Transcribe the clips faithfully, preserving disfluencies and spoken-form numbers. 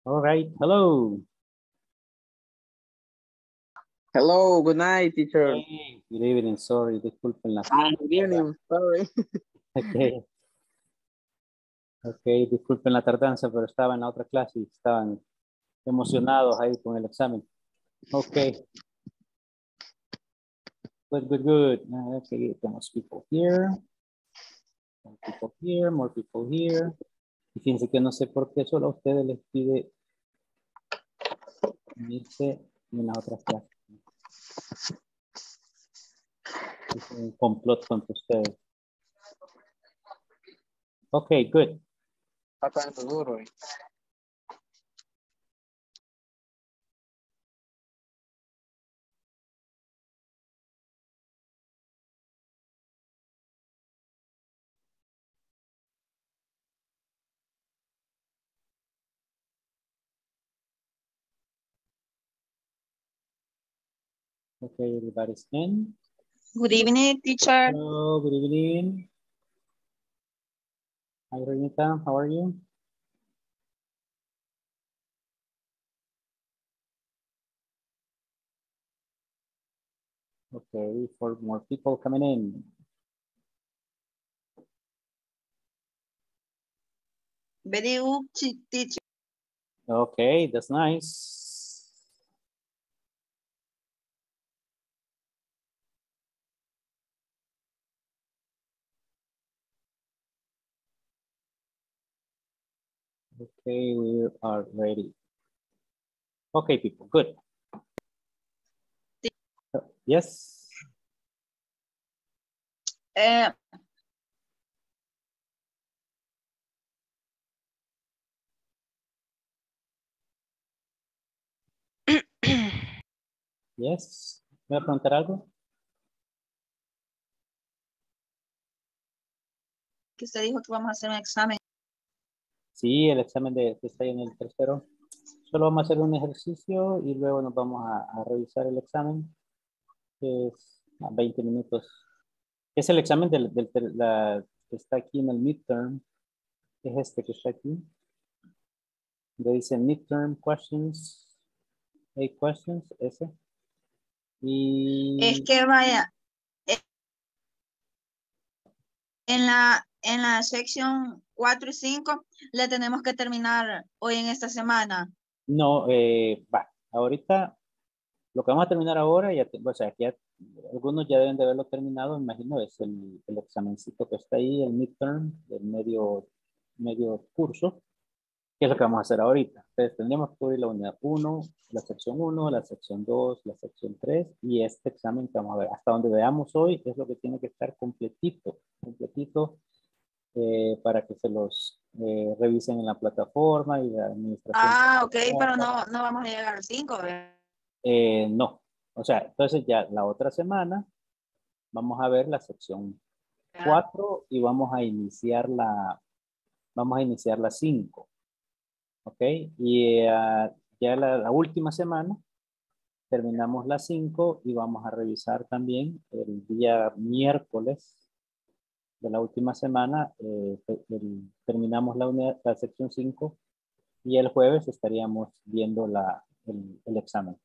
All right, hello. Hello, good night, teacher. Hey, good evening, sorry, disculpen la... Ah, good evening, sorry. Okay. Ok, disculpen la tardanza, pero estaba en la otra clase y estaban emocionados ahí con el examen. Ok. Good, good, good. Ah, okay, tenemos people here. More people here, more people here. Y fíjense que no sé por qué solo a ustedes les pide unirse en las otras clases. Es un complot contra ustedes. Ok, good. Está tan duro. Okay, everybody's in. Good evening, teacher. Hello, good evening. Hi, Renita, how are you? Okay, four more people coming in. Very good, teacher. Okay, that's nice. Okay, we are ready. Okay, people, good. Yes. Uh, Yes. ¿Me va a preguntar algo? que usted dijo que vamos a hacer un examen. Sí, el examen de que está ahí en el tercero. Solo vamos a hacer un ejercicio y luego nos vamos a, a revisar el examen, que es a veinte minutos. Es el examen del, del ter- la, que está aquí en el midterm. Es este que está aquí. Le dice midterm questions. Eight questions, ese. Es Y que vaya, eh, en la, en la sección cuatro y cinco le tenemos que terminar hoy en esta semana. no, eh, va. Ahorita, lo que vamos a terminar ahora, ya, te- o sea, que ya, algunos ya deben de haberlo terminado, me imagino, es el, el examencito que está ahí, el midterm, del medio, medio curso, que es lo que vamos a hacer ahorita. Entonces, tendríamos que cubrir la unidad uno, la sección uno, la sección dos, la sección tres, y este examen que vamos a ver, hasta donde veamos hoy, es lo que tiene que estar completito, completito, eh, para que se los eh, revisen en la plataforma y la administración. Ah, ok, pero no, no vamos a llegar al cinco. Eh, no, o sea, entonces ya la otra semana vamos a ver la sección cuatro y vamos a iniciar la, vamos a iniciar la cinco, ¿ok? Y uh, ya la, la última semana terminamos la cinco y vamos a revisar también el día miércoles de la última semana, eh, el, terminamos la, unidad, la sección cinco y el jueves estaríamos viendo la, el, el examen,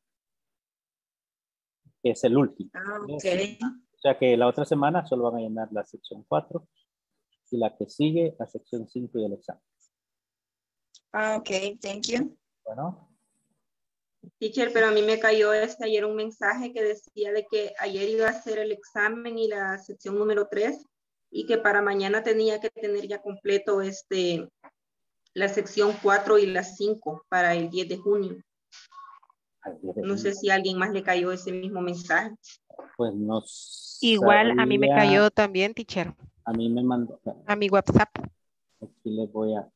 que es el último. Ah, ok. O sea que la otra semana solo van a llenar la sección cuatro y la que sigue la sección cinco y el examen. Ah, ok, thank you. Bueno. Teacher, pero a mí me cayó este ayer un mensaje que decía de que ayer iba a hacer el examen y la sección número tres y que para mañana tenía que tener ya completo este, la sección cuatro y la cinco para el diez de junio. No sé si a alguien más le cayó ese mismo mensaje. Pues no Igual sabría. a mí me cayó también, teacher. A mí me mandó. A mi WhatsApp. Aquí les voy a, a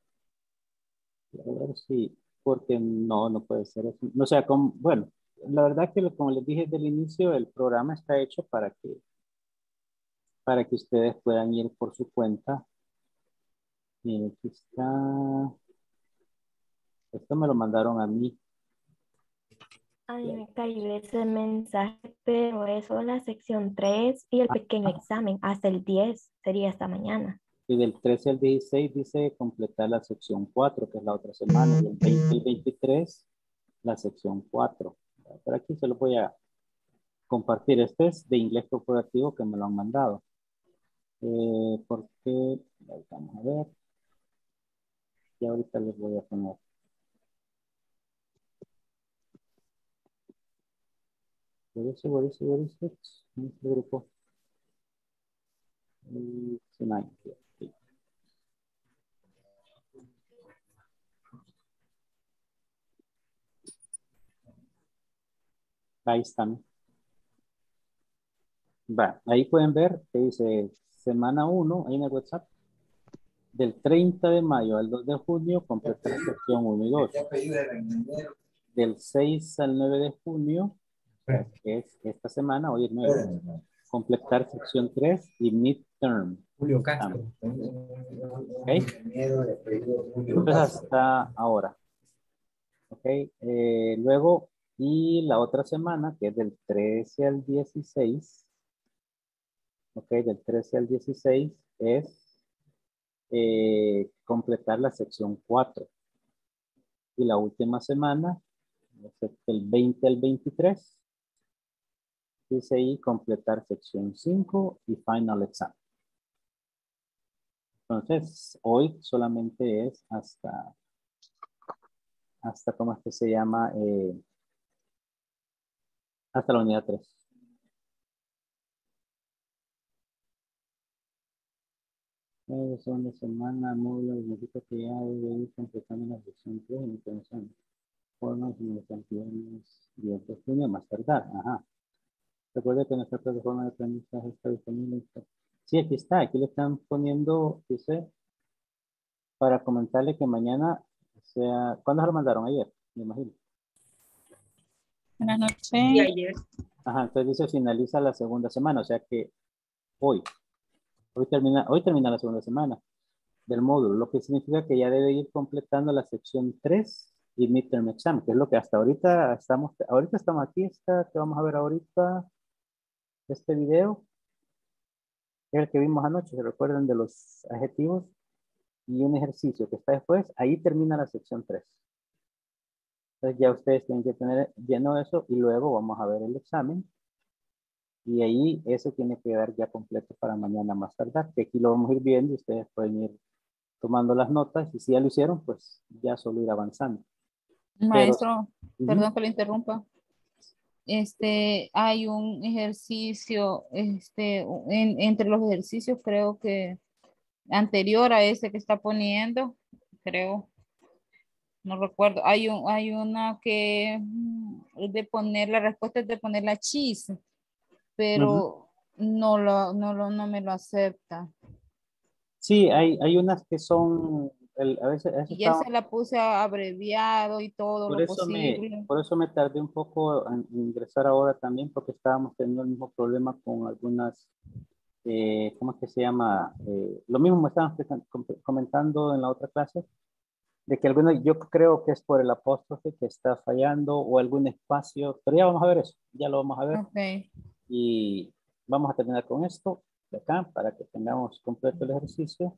ver si, porque no, no puede ser eso. O sea, como, bueno, la verdad que como les dije desde el inicio, el programa está hecho para que, para que ustedes puedan ir por su cuenta. Y aquí está. Esto me lo mandaron a mí. A mí me cayó ese mensaje, pero eso es la sección tres y el pequeño examen hasta el diez sería esta mañana. Y del trece al dieciséis dice completar la sección cuatro, que es la otra semana. Y el veinte y veintitrés, la sección cuatro. Por aquí se lo voy a compartir. Este es de inglés corporativo que me lo han mandado. Eh, porque, vamos a ver. Y ahorita les voy a poner. Where is it, where is it, where is it? En este grupo. It's nine. Sí. Ahí están. Va, ahí pueden ver que dice semana uno, ahí en el WhatsApp, del treinta de mayo al dos de junio, completar sección uno y dos. Del seis al nueve de junio, que es esta semana, hoy es nueve, completar sección tres y midterm. Julio Castro. Ok. Entonces hasta ahora. Ok. Eh, luego, y la otra semana, que es del trece al dieciséis. Ok, del trece al dieciséis es eh, completar la sección cuatro. Y la última semana, del veinte al veintitrés, dice ahí completar sección cinco y final exam. Entonces, hoy solamente es hasta, hasta ¿cómo es que se llama? Eh, hasta la unidad tres. Eh, son de semana, módulo, significa que ya debe ir completando la sección tres y entonces formas y medicaciones diez de junio más tardar. Ajá. Recuerda que nuestra plataforma de aprendizaje está disponible. Sí, aquí está. Aquí le están poniendo, dice, para comentarle que mañana, o sea, ¿cuándo se lo mandaron? Ayer, me imagino. Buenas noches. Y ayer. Ajá, entonces dice finaliza la segunda semana, o sea que hoy, hoy termina, hoy termina la segunda semana del módulo, lo que significa que ya debe ir completando la sección tres y midterm exam, que es lo que hasta ahorita estamos, ahorita estamos aquí, está, que vamos a ver ahorita, este video, es el que vimos anoche, se recuerdan de los adjetivos, y un ejercicio que está después, ahí termina la sección tres. Entonces ya ustedes tienen que tener lleno eso y luego vamos a ver el examen. Y ahí eso tiene que quedar ya completo para mañana más tardar, que aquí lo vamos a ir viendo y ustedes pueden ir tomando las notas y si ya lo hicieron, pues ya solo ir avanzando. Maestro, Pero, perdón uh-huh. que lo interrumpa. Este, hay un ejercicio, este, en, entre los ejercicios creo que anterior a ese que está poniendo, creo, no recuerdo, hay un, hay una que mm, es de poner, la respuesta es de poner la cheese, pero Uh-huh. no lo, no lo, no me lo acepta. Sí, hay, hay unas que son, el, a veces, a veces Y ya está, se la puse abreviado y todo por lo eso me, posible. por eso me tardé un poco en ingresar ahora también, porque estábamos teniendo el mismo problema con algunas, eh, ¿cómo es que se llama? Eh, lo mismo me estaban comentando en la otra clase, de que algunos, yo creo que es por el apóstrofe que está fallando o algún espacio, pero ya vamos a ver eso, ya lo vamos a ver. Okay. Y vamos a terminar con esto de acá para que tengamos completo el ejercicio.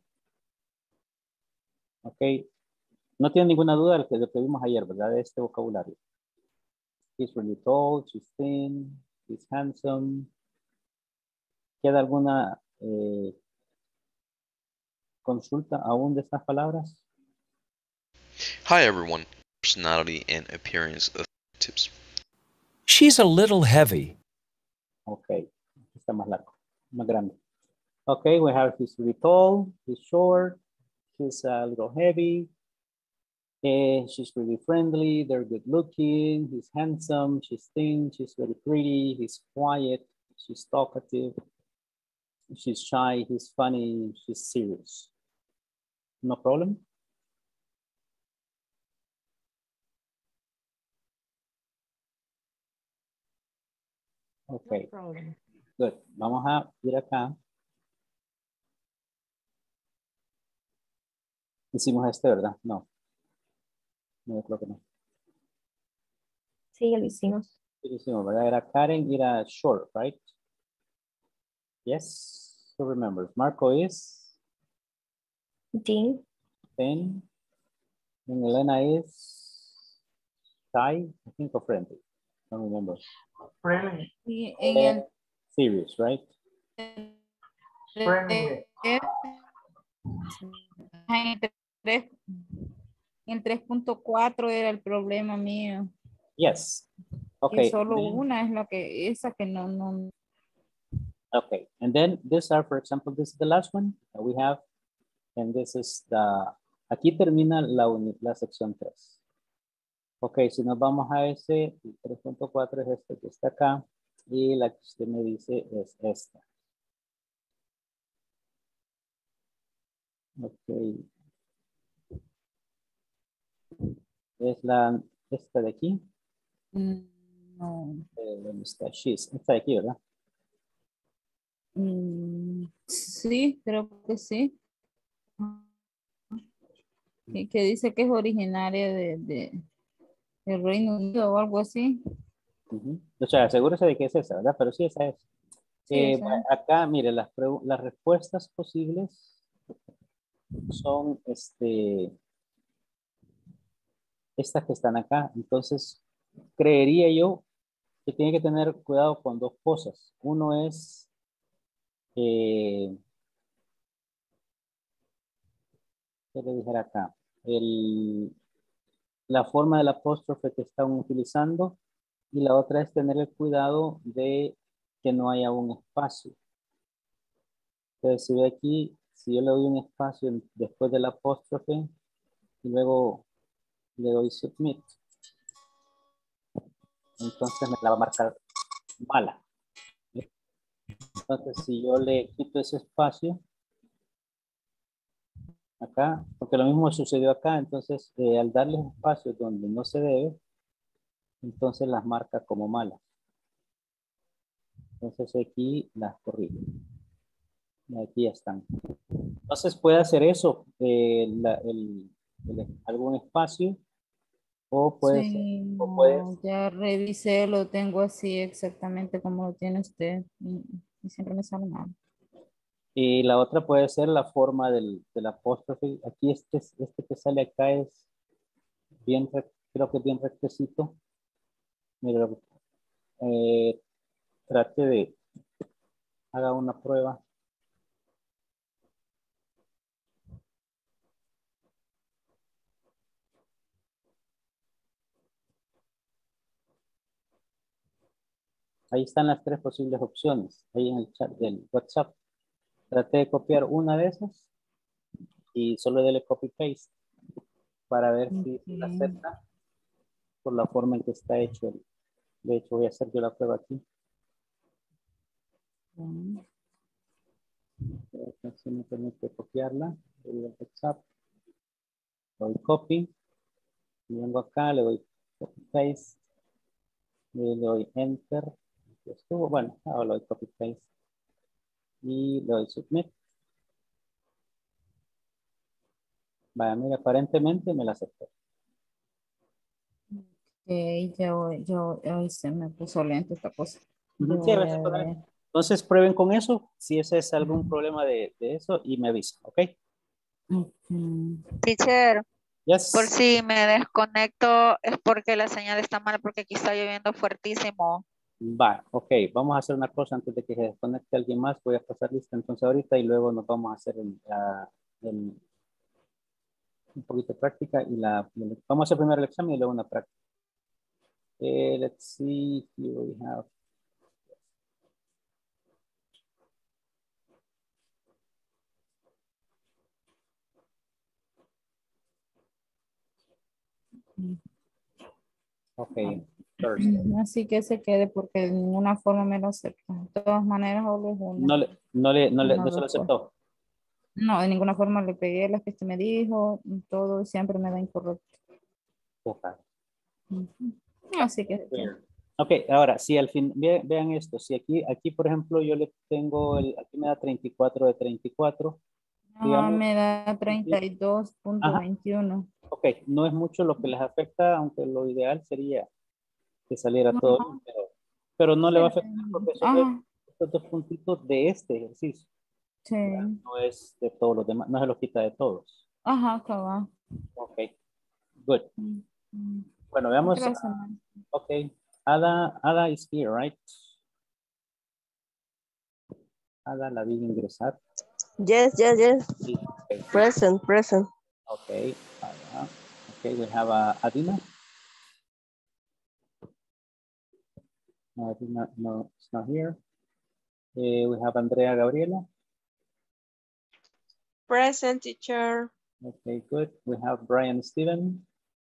Ok. No tiene ninguna duda de lo que, de lo que vimos ayer, ¿verdad? De este vocabulario. He's really tall, she's thin, he's handsome. ¿Queda alguna eh, consulta aún de estas palabras? Hi everyone. Personality and appearance of tips. She's a little heavy. Ok. Está más largo, más grande. Okay, we have he's really tall, he's short, he's a little heavy, and she's really friendly, they're good looking, he's handsome, she's thin, she's very pretty, he's quiet, she's talkative, she's shy, he's funny, she's serious. No problem? Okay, No problem. good. Vamos a ir acá. Hicimos este, ¿verdad? No. No, yo creo que no. Sí, ya lo hicimos. Sí, lo hicimos, ¿verdad? Era Karen, era short, right? Yes. So remember, Marco is Jean. ten. And Elena is shy, I think, or friendly. I don't remember. Friendly. Y en Eh, el serious, right? Friendly. en tres- en tres punto cuatro era el problema mío. Yes. Que Okay. solo then- una es la que, esa que no, no. Okay. And then these are, for example, this is the last one that we have. And this is the, aquí termina la, uni- la sección tres. Ok, si nos vamos a ese, el tres punto cuatro es este que está acá. Y la que usted me dice es esta. Ok. Es la, esta de aquí. Mm, No. Eh, ¿Dónde está? She's. Esta de aquí, ¿verdad? Mm, sí, creo que sí. Que, que dice que es originaria de, de, del Reino Unido o algo así. Ujú. O sea, asegúrese de que es esa, ¿verdad? Pero sí, esa es. Sí, Eh, esa es. acá, mire, las, pregu- las respuestas posibles son este, estas que están acá. Entonces, creería yo que tiene que tener cuidado con dos cosas. Uno es, eh, ¿qué le dijera acá? El, la forma del apóstrofe que están utilizando y la otra es tener el cuidado de que no haya un espacio. Entonces, si ve aquí, si yo le doy un espacio en- después del apóstrofe y luego le doy submit, entonces me la va a marcar mala. Entonces, si yo le quito ese espacio acá, porque lo mismo sucedió acá, entonces eh, al darle espacio donde no se debe, entonces las marca como malas. Entonces aquí las corrijo. Y aquí están. Entonces puede hacer eso, eh, la- el, el- algún espacio, o puede ser, Sí, o puede, no, ya revisé, lo tengo así exactamente como lo tiene usted y, y siempre me sale mal. y la otra puede ser la forma del, del apóstrofe. Aquí este, este que sale acá es bien, rec- creo que es bien rectecito. Mira, eh, trate de, haga una prueba. Ahí están las tres posibles opciones, ahí en el chat del WhatsApp. Trate de copiar una de esas y solo dele copy paste para ver si la Ok. acepta por la forma en que está hecho. el- De hecho, voy a hacer yo la prueba aquí. Bueno, Si me permite copiarla, le doy al WhatsApp, le doy copy, y vengo acá, le doy copy paste, le doy enter, aquí estuvo, bueno, ahora le doy copy paste y le doy submit. Vaya, mira, aparentemente me la aceptó. ok, ya voy, ya voy- ay, se me puso lento esta cosa. Ujú, Yo sí, a voy veces a con- ver. Entonces prueben con eso, si ese es algún Ujú. problema de, de eso y me avisan, ¿ok? Ujú. Teacher, por Yes. si me desconecto es porque la señal está mal, porque aquí está lloviendo fuertísimo. Va, ok, vamos a hacer una cosa antes de que se desconecte alguien más. Voy a pasar lista entonces ahorita y luego nos vamos a hacer el, ah, el- un poquito de práctica y la, vamos a hacer primero el examen y luego una práctica. Eh, let's see, here we have. Ok, Thursday. Así que se quede porque de ninguna forma me lo acepta. De todas maneras, solo es una. No le, no le, no le, Una no se lo respuesta. aceptó. No, de ninguna forma le pegué las que usted me dijo, todo y siempre me da incorrecto. Ok. Ujú. Así que Ok, ahora, si al fin, ve- vean esto, si aquí, aquí por ejemplo yo le tengo, el, aquí me da treinta y cuatro de treinta y cuatro, no, digamos, me da treinta y dos punto ajá, veintiuno. ok, no es mucho lo que les afecta, aunque lo ideal sería que saliera todo bien, Ajá. pero, pero no le va a Sí, afectar porque son ajá. estos dos puntitos de este ejercicio. Sí. No es de todos los demás, no se lo quita de todos. Ajá, cabal. Ok, good. Mm, mm. Bueno, veamos. Otra semana. Ok, Ada, Ada is here, right? Ada la vi ingresar. Yes, yes, yes. Sí, okay. Present, present. Okay, Ada. Okay, we have uh, Adina. No, Adina, no, it's not here. Uh, we have Andrea Gabriela. Present, teacher. Okay, good. We have Brian Steven.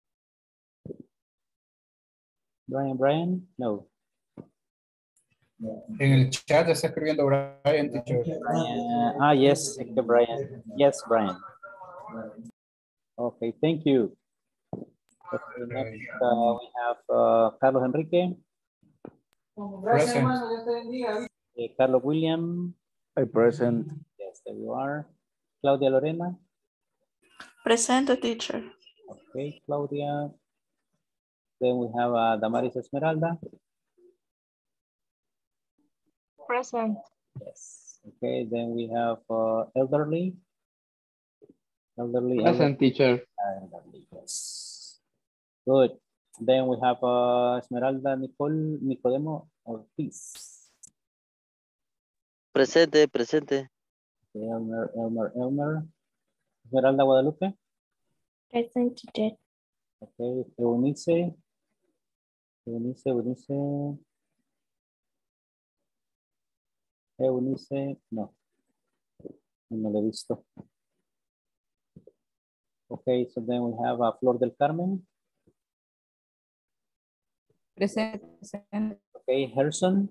Brian, Brian, no. En el chat está escribiendo Brian, teacher. Brian, ah, yes, okay, Brian. Yes, Brian. Okay, thank you. Okay, next uh, we have uh, Carlos Enrique. Present. Uh, Carlos William. I present. Yes, there you are. Claudia Lorena. Present, teacher. Okay, Claudia. Then we have uh, Damaris Esmeralda. Present. Yes. Okay, then we have uh, Elderly. Elderly. Present, teacher. Elderly, yes. Good. Then we have uh, Esmeralda Nicole Nicodemo Ortiz. Presente, presente. Okay, Elmer, Elmer, Elmer. Esmeralda Guadalupe. Present, teacher. Okay, Eunice. Eunice, Eunice. Eunice, no. No lo he visto. Okay, so then we have uh, Flor del Carmen. Present, present. Okay, Harrison.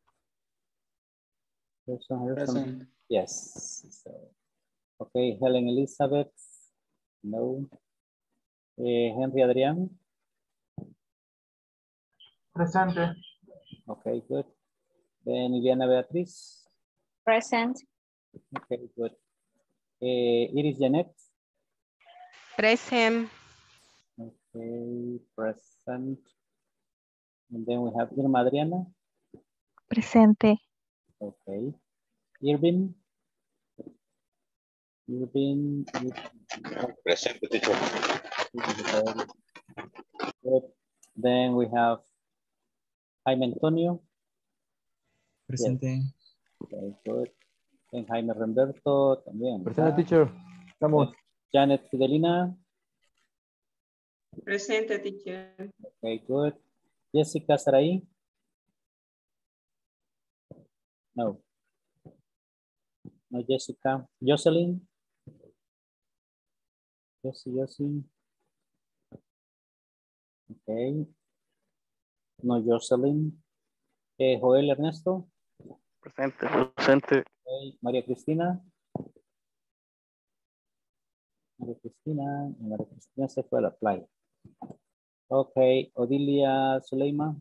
Harrison, Harrison. Present. Yes. So, okay, Helen Elizabeth. No. Eh, Henry Adrián. Presente. Okay, good. Then Iliana Beatriz. Present. Okay, good. Eh, Iris Janet. Present. Okay, present. And then we have Irma Adriana. Presente. Okay. Irvin. Irvin. Presente, teacher. Good. Then we have Jaime Antonio. Presente. Yes. Okay, good. And Jaime Remberto también. Presente, teacher. Estamos. Janet Fidelina. Presente, teacher. Okay, good. Jessica Sarai. No. No, Jessica. Jocelyn. Josie, Josie. Okay. No, Jocelyn. Eh, Joel Ernesto. Presente, presente. Okay. María Cristina. María Cristina. María Cristina se fue a la playa. Okay. Odilia Zuleima.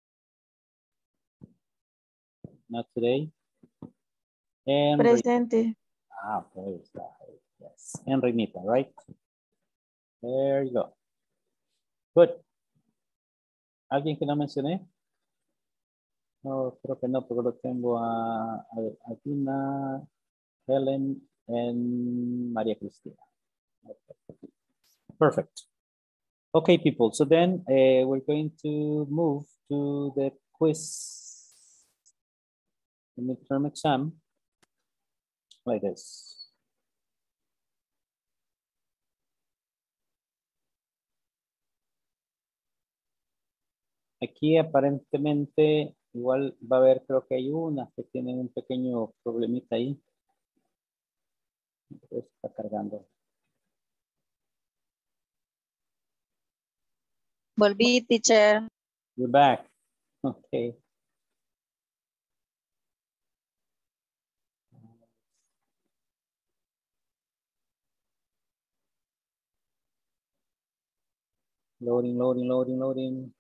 Not today. And Presente. ah, okay. Yes. And Renita, right? There you go. Good. ¿Alguien que no mencioné? No, creo que no, porque lo tengo a, a, a Tina, Helen, and María Cristina. Okay. Perfect. Okay, people. So then uh, we're going to move to the quiz, the midterm exam, like this. Aquí aparentemente igual va a haber, creo que hay unas que tienen un pequeño problemita ahí. Está cargando. Volví, teacher. You're back. Okay. Loading, loading, loading, loading.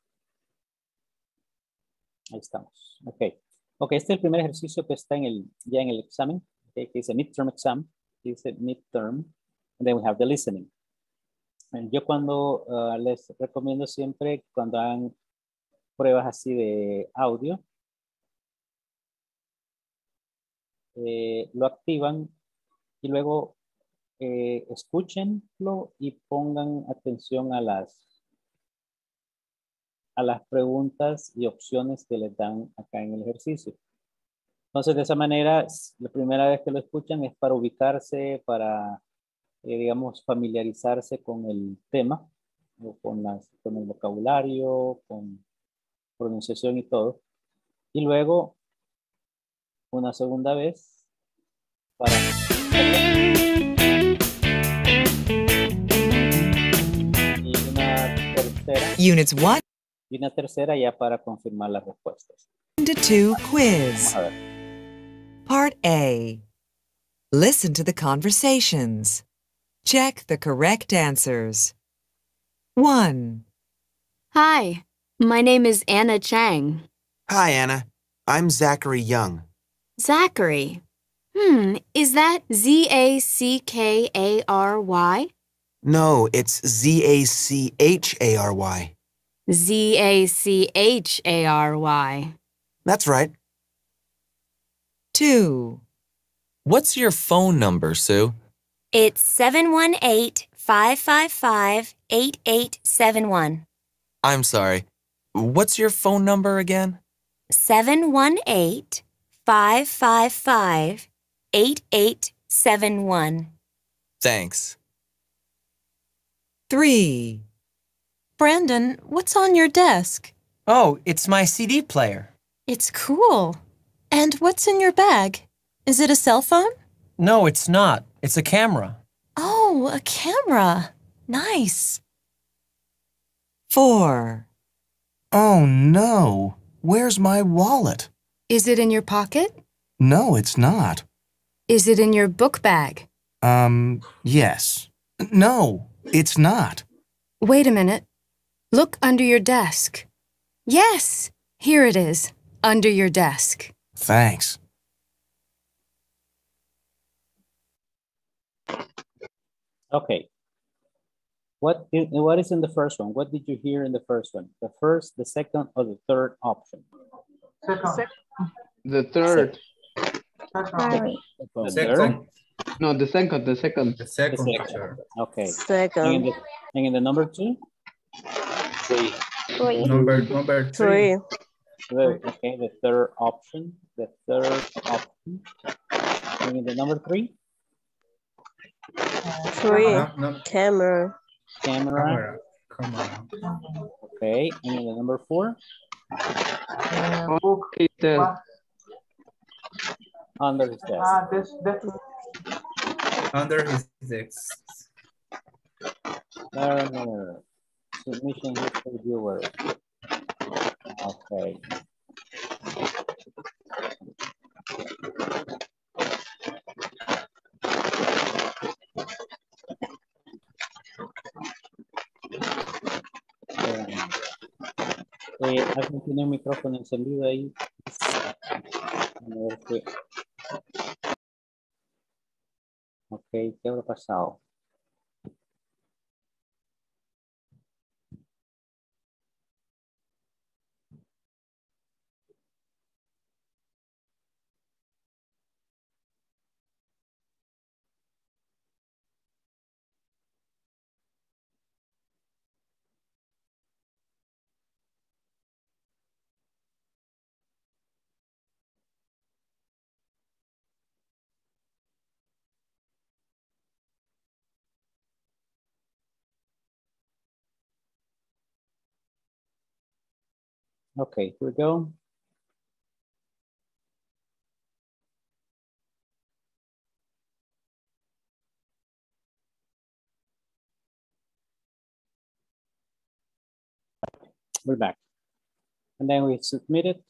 Ahí estamos. Ok. Ok, este es el primer ejercicio que está en el, ya en el examen. Okay, que dice midterm exam. Dice midterm. And then we have the listening. And yo cuando uh, les recomiendo siempre cuando hagan pruebas así de audio. eh, lo activan y luego eh, escúchenlo y pongan atención a las, a las preguntas y opciones que les dan acá en el ejercicio. Entonces, de esa manera, la primera vez que lo escuchan es para ubicarse, para, eh, digamos, familiarizarse con el tema, o con, las, con el vocabulario, con pronunciación y todo. Y luego, una segunda vez, para... Y una tercera. Units one Y una tercera ya para confirmar las respuestas. to two quiz. Vamos a ver. Part A. Listen to the conversations. Check the correct answers. one. Hi, my name is Anna Chang. Hi, Anna. I'm Zachary Young. Zachary. Hmm, is that Z A C K A R Y? No, it's Z A C H A R Y. Z A C H A R Y. That's right. two. What's your phone number, Sue? It's seven one eight, five five five, eight eight seven one. I'm sorry. What's your phone number again? seven one eight, five five five, eight eight seven one. Thanks. three. Brandon, what's on your desk? Oh, it's my C D player. It's cool. And what's in your bag? Is it a cell phone? No, it's not. It's a camera. Oh, a camera. Nice. four. Oh, no. Where's my wallet? Is it in your pocket? No, it's not. Is it in your book bag? Um, yes. No, it's not. Wait a minute. Look under your desk. Yes, here it is, under your desk. Thanks. Okay. What is, what is in the first one? What did you hear in the first one? The first, the second, or the third option? Second. The third. Second. The second. No, the second, the second. The second. The second. Okay. Second. And in the, and in the number two? Three. Three. Number, number three. Three. Three. Okay, the third option. The third option. And in the number three? Three. No, no. Camera. Camera. Camera. Okay, and in the number four? Okay, the Under his desk. Ah, this, this. Under his desk. Learner. Submission history viewer. Okay. Eh, ¿alguien tiene un micrófono encendido ahí? A ver qué. Ok, ¿qué habrá pasado? Okay, here we go. We're back. And then we submit it.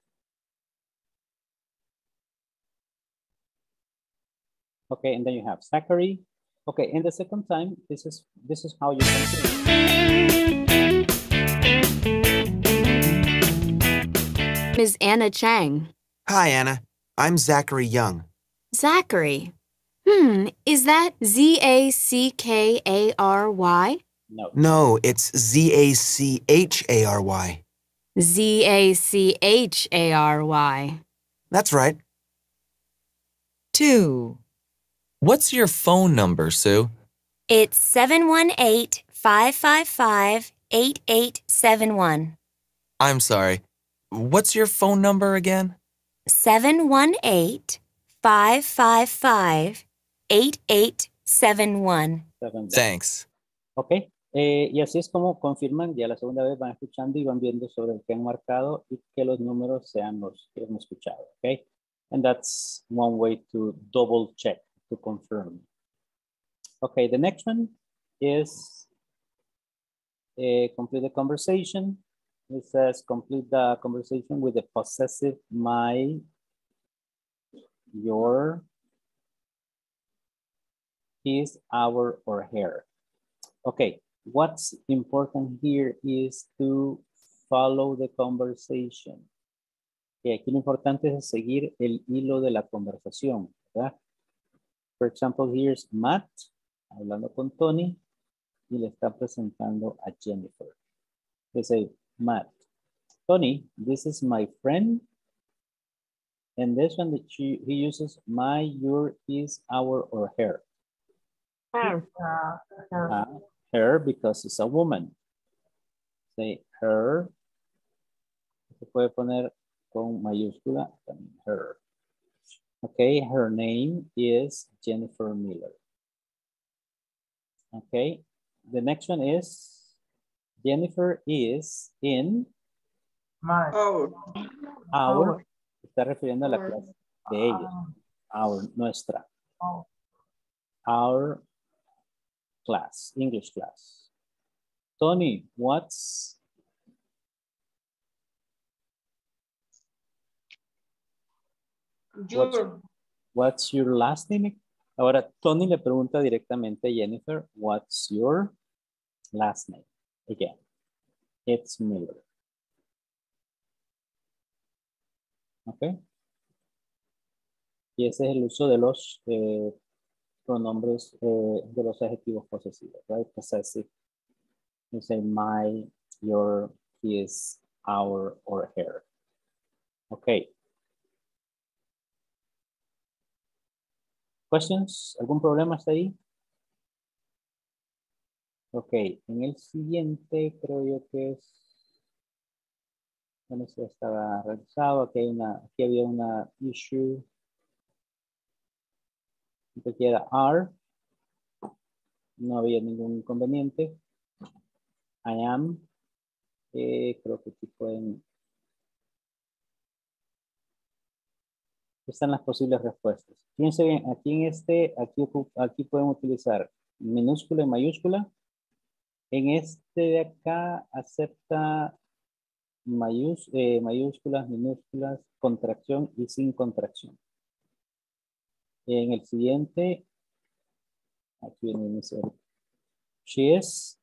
Okay, and then you have Zachary. Okay, and the second time, this is this is how you can do it. Miz Anna Chang. Hi, Anna. I'm Zachary Young. Zachary. Hmm, is that Z A C K A R Y? No. No, it's Z A C H A R Y. Z A C H A R Y. That's right. Two. What's your phone number, Sue? It's seven one eight, five five five, eight eight seven one. I'm sorry. What's your phone number again? seven one eight, five five five, eight eight seven one. Seven. Thanks. Ok. Eh, y así es como confirman, ya la segunda vez van escuchando y van viendo sobre el que han marcado y que los números sean los que han escuchado. Ok. And that's one way to double check, to confirm. Okay, the next one is uh, complete the conversation. It says complete the conversation with the possessive my, your, his, our, or her. Okay, what's important here is to follow the conversation. Y aquí lo importante es seguir el hilo de la conversación, ¿verdad? For example, here's Matt hablando con Tony y le está presentando a Jennifer. They say, Matt, Tony, this is my friend. And this one that she, he uses my, your, his, our, or her. Her. Uh, her because it's a woman. Say her. Se puede poner con mayúscula, her. Okay, her name is Jennifer Miller. Okay, the next one is Jennifer is in My. Oh. our, está refiriendo a la clase de ella, our, nuestra, Oh. our class, English class. Tony, what's What's, Your. what's your last name? Ahora, Tony le pregunta directamente a Jennifer, what's your last name? Again, it's Miller. Ok. Y ese es el uso de los eh, pronombres, eh, de los adjetivos posesivos, right? Possessive. You say my, your, his, our, or her. Ok. Questions? ¿Algún problema hasta ahí? Ok, en el siguiente creo yo que es, bueno, eso estaba realizado, aquí, hay una, aquí había una issue, que queda are, no había ningún inconveniente, I am, eh, creo que aquí pueden, están las posibles respuestas. Fíjense bien, aquí en este, aquí, aquí pueden utilizar minúscula y mayúscula. En este de acá acepta mayús, eh, mayúsculas, minúsculas, contracción y sin contracción. En el siguiente, aquí viene mi ser. She is.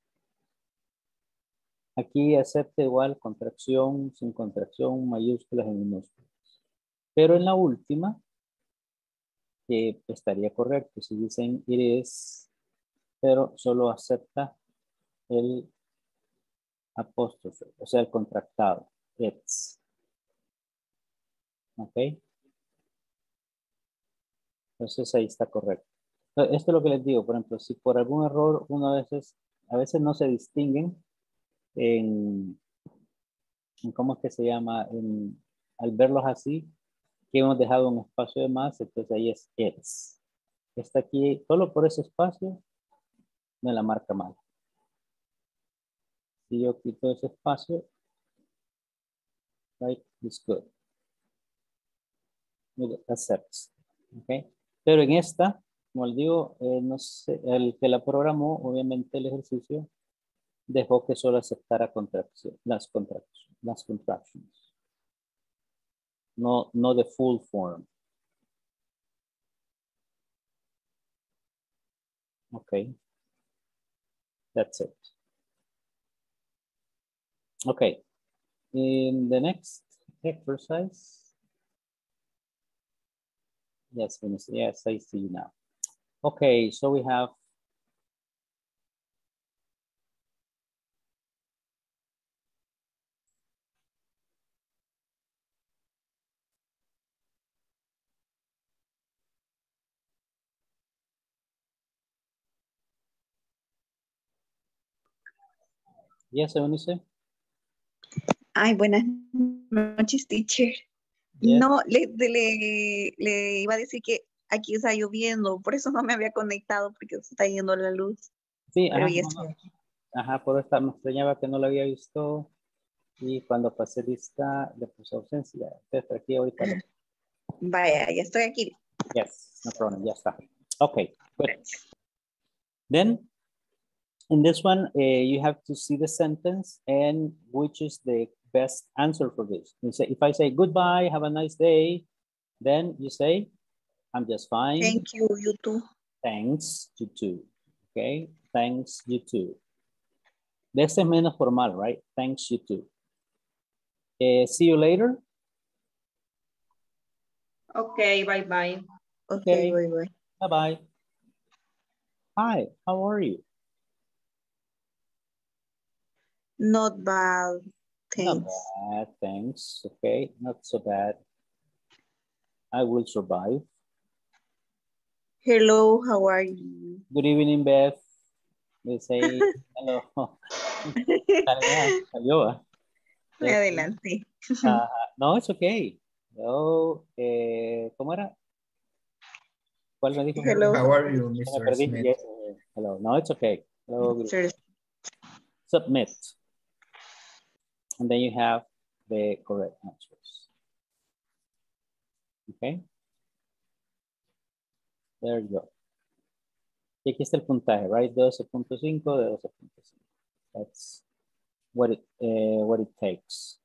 Aquí acepta igual contracción, sin contracción, mayúsculas y minúsculas. Pero en la última, que estaría correcto si dicen it is, pero solo acepta el apóstrofe, o sea, el contractado, it's. Ok. Entonces ahí está correcto. Esto es lo que les digo, por ejemplo, si por algún error uno a veces, a veces no se distinguen en, en cómo es que se llama, en, al verlos así, que hemos dejado un espacio de más, entonces ahí es it's. Está aquí, solo por ese espacio, me la marca mal. Si yo quito ese espacio, right, it's good. It accepts. Okay. Pero en esta, como les digo, eh, no sé, el que la programó, obviamente el ejercicio, dejó que solo aceptara contracción, las contracciones, las contractions. No, no the full form. Okay. That's it. Okay. In the next exercise. Yes, yes, I see you now. Okay, so we have Yes, Eunice. Ay, buenas noches, teacher. Yes. No, le, le, le iba a decir que aquí está lloviendo, por eso no me había conectado, porque se está yendo la luz. Sí, Pero ajá, ya no, estoy no. aquí. Ajá, por esta me extrañaba que no lo había visto y cuando pasé lista le puse ausencia. Entonces aquí ahorita lo... Vaya, ya estoy aquí. Yes, no problem, ya está. Okay, good. Then, in this one, uh, you have to see the sentence and which is the best answer for this. You say, if I say goodbye, have a nice day, then you say, I'm just fine. Thank you, you too. Thanks, you too. Okay, thanks, you too. This is menos formal, right? Thanks, you too. Uh, see you later. Okay, bye-bye. Okay, bye-bye. Bye-bye. Hi, how are you? Not bad, thanks. Not bad, thanks. Okay, not so bad. I will survive. Hello, how are you? Good evening, Beth. They say hello. Salió. Me adelanté. Uh, no, it's okay. No, eh, ¿cómo era? ¿Cuál me dijo? Hello. How are you, Me Mister perdí. Smith? Yes, eh, hello. No, it's okay. Hello. Mister Submit. And then you have the correct answers. Okay. There you go. Y aquí está el puntaje, right? doce punto cinco de doce punto cinco. That's what it, uh, what it takes.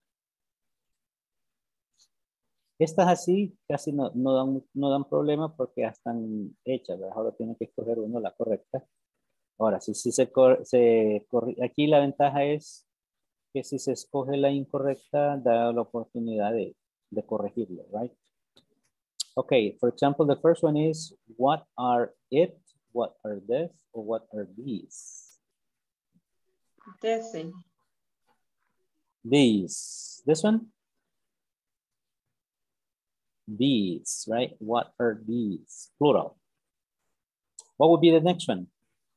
Estas así casi no, no, dan, no dan problema porque ya están hechas, ¿verdad? Ahora tiene que escoger uno la correcta. Ahora, si, si se, se corre, aquí la ventaja es que si se escoge la incorrecta, da la oportunidad de, de corregirlo, right? Okay, for example, the first one is, what are it, what are this, or what are these? This. These. This one? These, right? What are these? Plural. What would be the next one?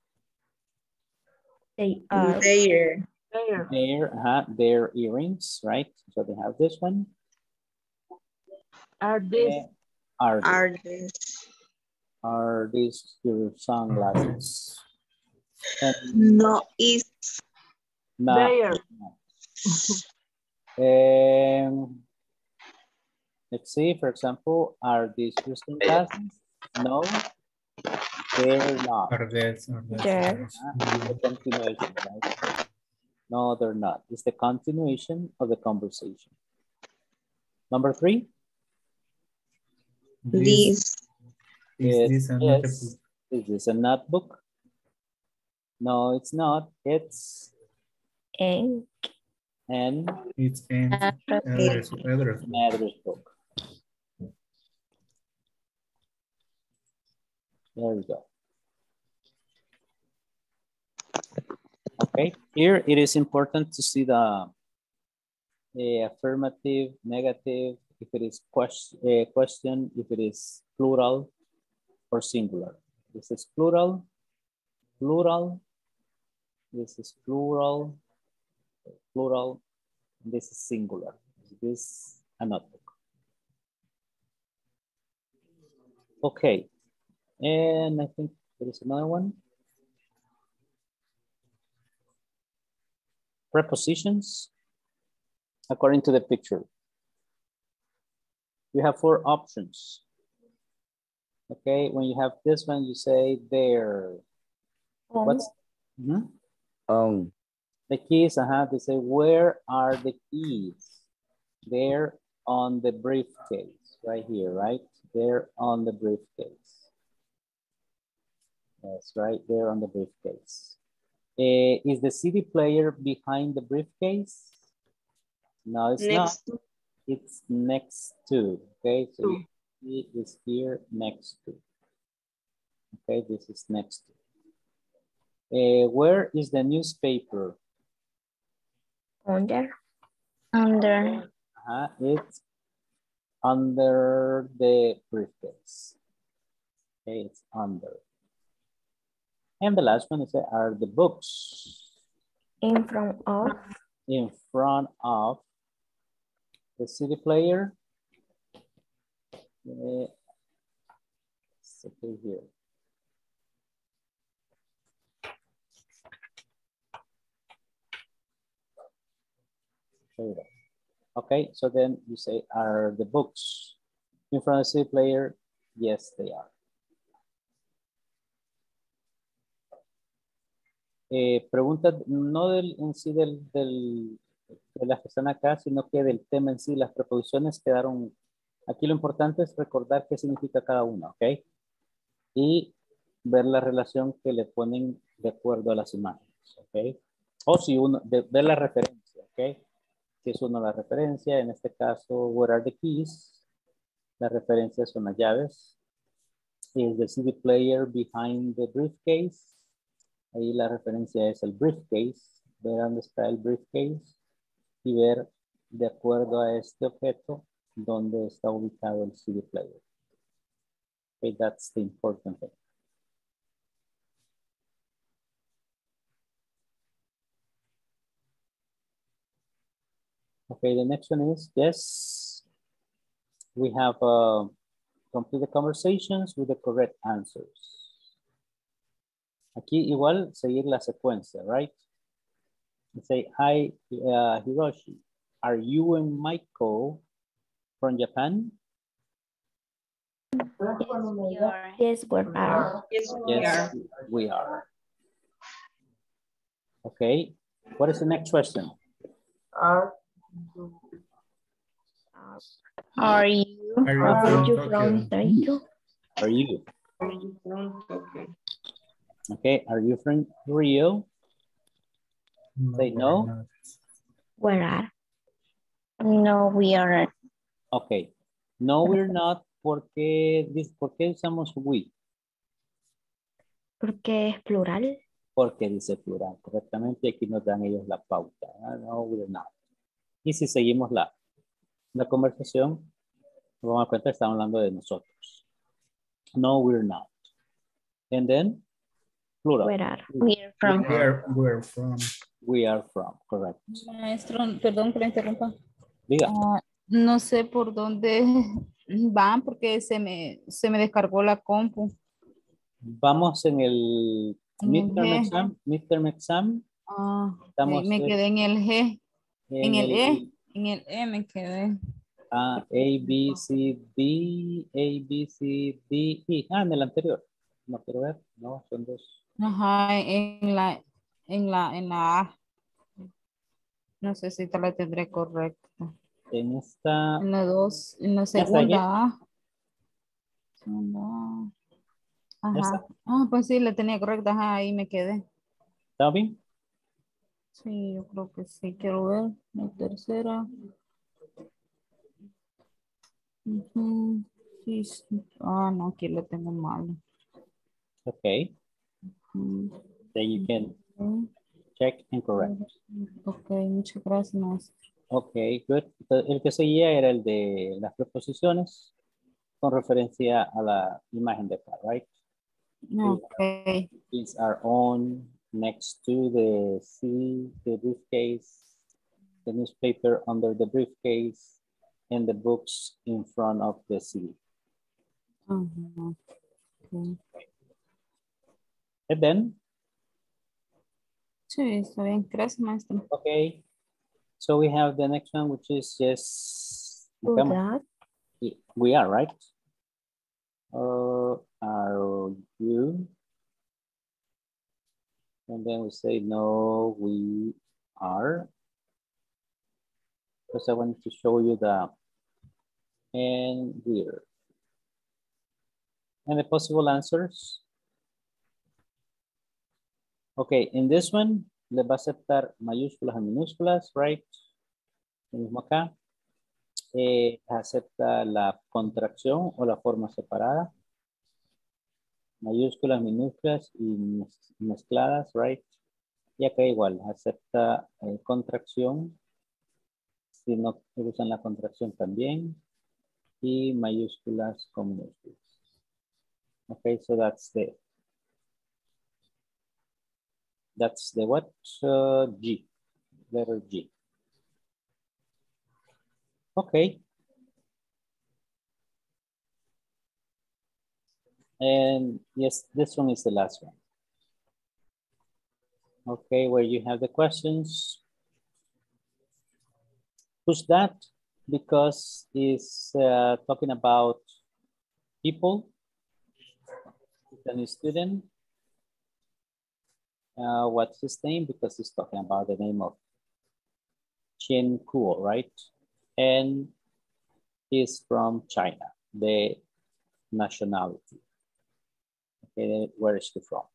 They are. There. There. Their, uh, their earrings, right? So they have this one. Are these? And are these? Are these? Are these your sunglasses? And No, is no, There. um, let's see, for example, are these your sunglasses? No, they're not. Are this, are this, There. Uh, the continuation, right? No, they're not. It's the continuation of the conversation. Number three. these. Is this a notebook? Is, is this a notebook? No, it's not. It's Ink. an It's an address, address book. address book. There we go. Okay, here it is important to see the, the affirmative, negative, if it is question, uh, question, if it is plural or singular. This is plural, plural, this is plural, plural, this is singular. This is a notebook. Okay, and I think there is another one. Prepositions, according to the picture. You have four options. Okay, when you have this one, you say there. Um. What's mm-hmm. Um. The keys? Uh-huh. They say, where are the keys? They're on the briefcase, right here, right? They're on the briefcase. That's right, they're on the briefcase. Uh, is the C D player behind the briefcase? No, it's Next. not. It's next to. Okay, so it is here next to. Okay, this is next to. Uh, where is the newspaper? Under. Under. Uh, it's under the briefcase. Okay, it's under. And the last one is, are the books? In front of. In front of the C D player. Uh, it's okay here. There you go. Okay, so then you say, are the books in front of the C D player? Yes, they are. Eh, preguntas no del, en sí del, del, de las que están acá, sino que del tema en sí. Las preposiciones quedaron. Aquí lo importante es recordar qué significa cada una, ¿ok? Y ver la relación que le ponen de acuerdo a las imágenes, ¿ok? O si uno, de, ver la referencia, ¿ok? Si es uno la referencia, en este caso, what are the keys? La referencia son las llaves. Is the C D player behind the briefcase? Ahí la referencia es el briefcase. Ver dónde está el briefcase y ver de acuerdo a este objeto dónde está ubicado el C D player. Okay, that's the important thing. Okay, the next one is, yes, we have uh, complete the conversations with the correct answers. Aquí igual seguir la secuencia, right? You say, hi, uh, Hiroshi, are you and Michael from Japan? Yes, we are. Yes, we are. Yes, we Yes, are. we are. Okay, what is the next question? Are Are you? Are you Are from you Tokyo? from Tokyo? Are you? Are you from Tokyo? Okay, are you from Rio? No, Say we're no. not. Where are? No, we aren't. Okay, no, we're not. ¿Por qué, dis- ¿por qué usamos we? Porque es plural. Porque dice plural, correctamente. Aquí nos dan ellos la pauta. Ah, no, we're not. Y si seguimos la, la conversación, nos vamos a dar cuenta que estamos hablando de nosotros. No, we're not. And then, plural. Where are? We're from. Where we're from. We are from, correct. Maestro, perdón que la interrumpa. Diga. Ah, no sé por dónde van porque se me, se me descargó la compu. Vamos en el En el midterm G. exam. Midterm exam. Ah, Estamos ok, me en- quedé en el G. En, en el, el- E. En el E me quedé. Ah, A, B, C, D, A, B, C, D, E. Ah, en el anterior. No quiero ver. No, son dos. Ajá, en la, en la, en la A. No sé si te la tendré correcta. En esta. En la dos, en la ¿Ya está aquí? segunda A. Segunda A. ¿Ya Ajá. está? Ah, pues sí, la tenía correcta. Ajá, ahí me quedé. ¿Está bien? Sí, yo creo que sí. Quiero ver. La tercera. Ujú. Sí, sí. Ah, no, aquí lo tengo mal. Okay. Mm. Then you can Ok, check and correct. Ok, muchas gracias, maestro. Okay, good. Entonces, el que seguía era el de las preposiciones con referencia a la imagen de acá, right? Ok. These are on next to the C, the briefcase, the newspaper under the briefcase, and the books in front of the C D. Ajá. Ok. And then, Sí, está bien. Gracias, maestro. okay, so we have the next one, which is just, Do come that. on. We are, right? Uh, are you? And then we say, no, we are. Because I wanted to show you the and we're. And the possible answers. Okay, in this one, le va a aceptar mayúsculas y minúsculas, right? Lo mismo acá. Eh, acepta la contracción o la forma separada. Mayúsculas, minúsculas y mez- mezcladas, right? Y acá igual, acepta eh, contracción. Si no usan la contracción también. Y mayúsculas con minúsculas. Okay, so that's the That's the what? Uh, G, letter G. Okay. And yes, this one is the last one. Okay, where you have the questions. Push that because it's uh, talking about people. It's a new student. Uh, what's his name? Because he's talking about the name of Chen Kuo, right? And he's from China, the nationality. Okay, where is he from?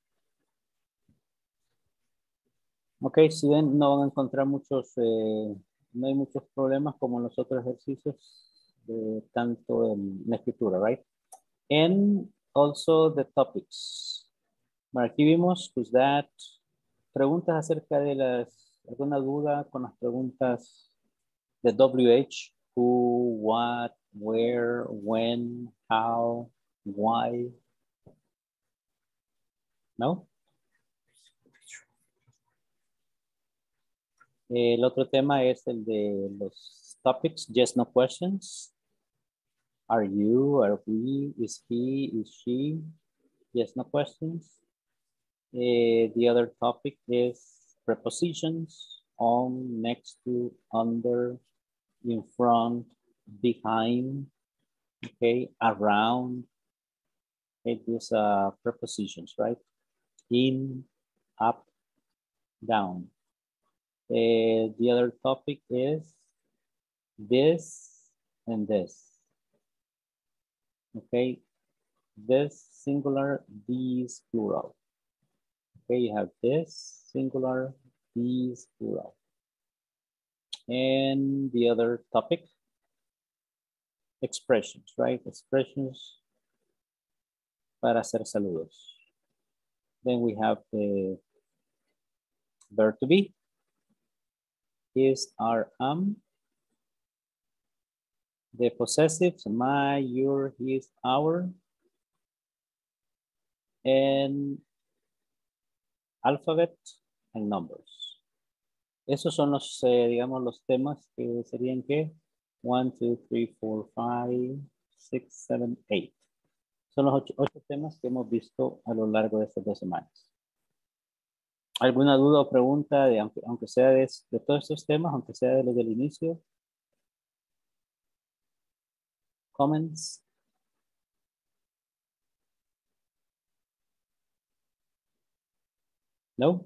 Ok, si ven, no van a encontrar muchos, eh, no hay muchos problemas como en los otros ejercicios, de, tanto en la escritura, right? And also the topics. Bueno, aquí vimos, pues, that, preguntas acerca de las, alguna duda con las preguntas de W H, who, what, where, when, how, why. ¿No? El otro tema es el de los topics, yes, no questions. Are you, are we, is he, is she, yes, no questions. Uh, the other topic is prepositions, on, next to, under, in front, behind, okay, around. Okay, these are prepositions, right? In, up, down. Uh, the other topic is this and this. Okay, this singular, these plural. Okay, you have this singular, these plural. And the other topic, expressions, right? Expressions para hacer saludos. Then we have the verb to be. Is, are, am. The possessives, my, your, his, our. And alphabet and numbers. Esos son los, eh, digamos, los temas que serían que one, two, three, four, five, six, seven, eight. Son los ocho, ocho temas que hemos visto a lo largo de estas dos semanas. ¿Alguna duda o pregunta, de, aunque, aunque sea de, de todos estos temas, aunque sea de los del inicio? Comments? No?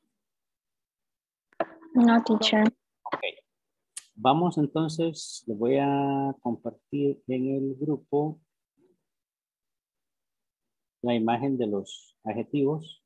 No, teacher. Okay. Vamos entonces, les voy a compartir en el grupo la imagen de los adjetivos.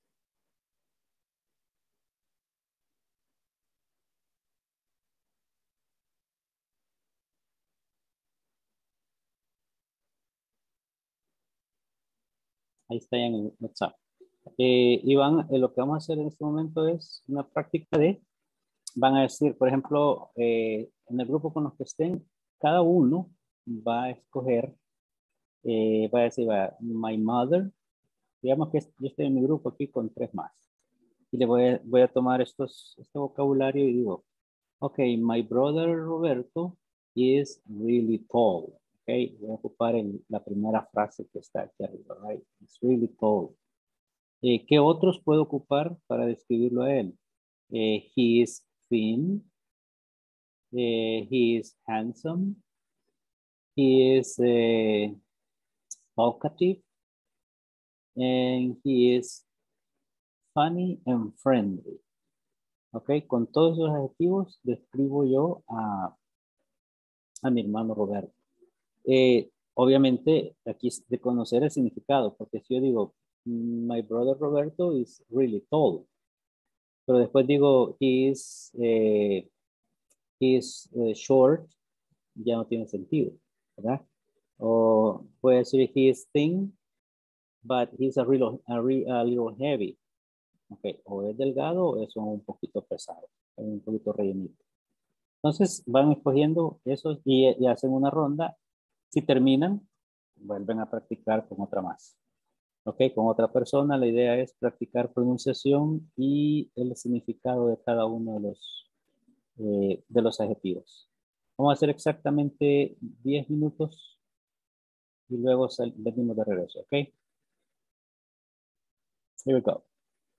Ahí está en el WhatsApp. Eh, y van, eh, lo que vamos a hacer en este momento es una práctica de, van a decir, por ejemplo, eh, en el grupo con los que estén, cada uno va a escoger, eh, va a decir, va, my mother, digamos que yo estoy en mi grupo aquí con tres más. Y le voy a, voy a tomar estos, este vocabulario y digo, ok, my brother Roberto is really tall. Ok, voy a ocupar el, la primera frase que está aquí arriba, right? It's really tall. Eh, ¿Qué otros puedo ocupar para describirlo a él? Eh, he is thin. Eh, he is handsome. He is eh, talkative. And he is funny and friendly. Ok, con todos esos adjetivos describo yo a, a mi hermano Roberto. Eh, obviamente aquí es de conocer el significado, porque si yo digo, my brother Roberto is really tall, pero después digo, he is, eh, he is uh, short, ya no tiene sentido, ¿verdad? O puede decir, he is thin, but he's a, real, a, re, a little heavy. Okay. O es delgado o es un poquito pesado, un poquito rellenito. Entonces van escogiendo esos y, y hacen una ronda. Si terminan, vuelven a practicar con otra más. Ok, con otra persona la idea es practicar pronunciación y el significado de cada uno de los, eh, de los adjetivos. Vamos a hacer exactamente diez minutos y luego sal- venimos de regreso, ok? Here we go.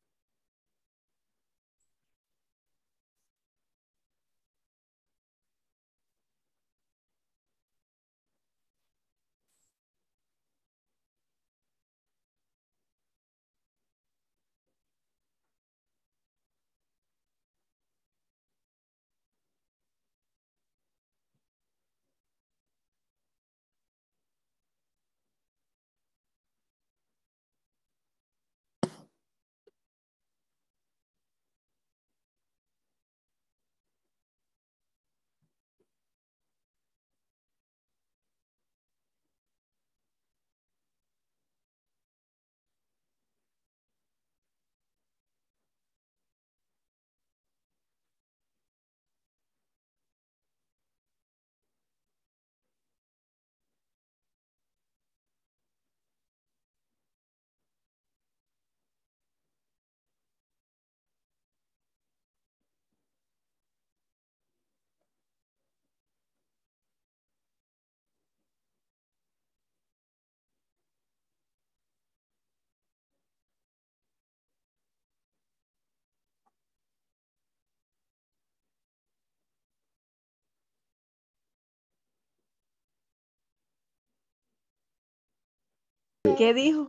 ¿Qué dijo?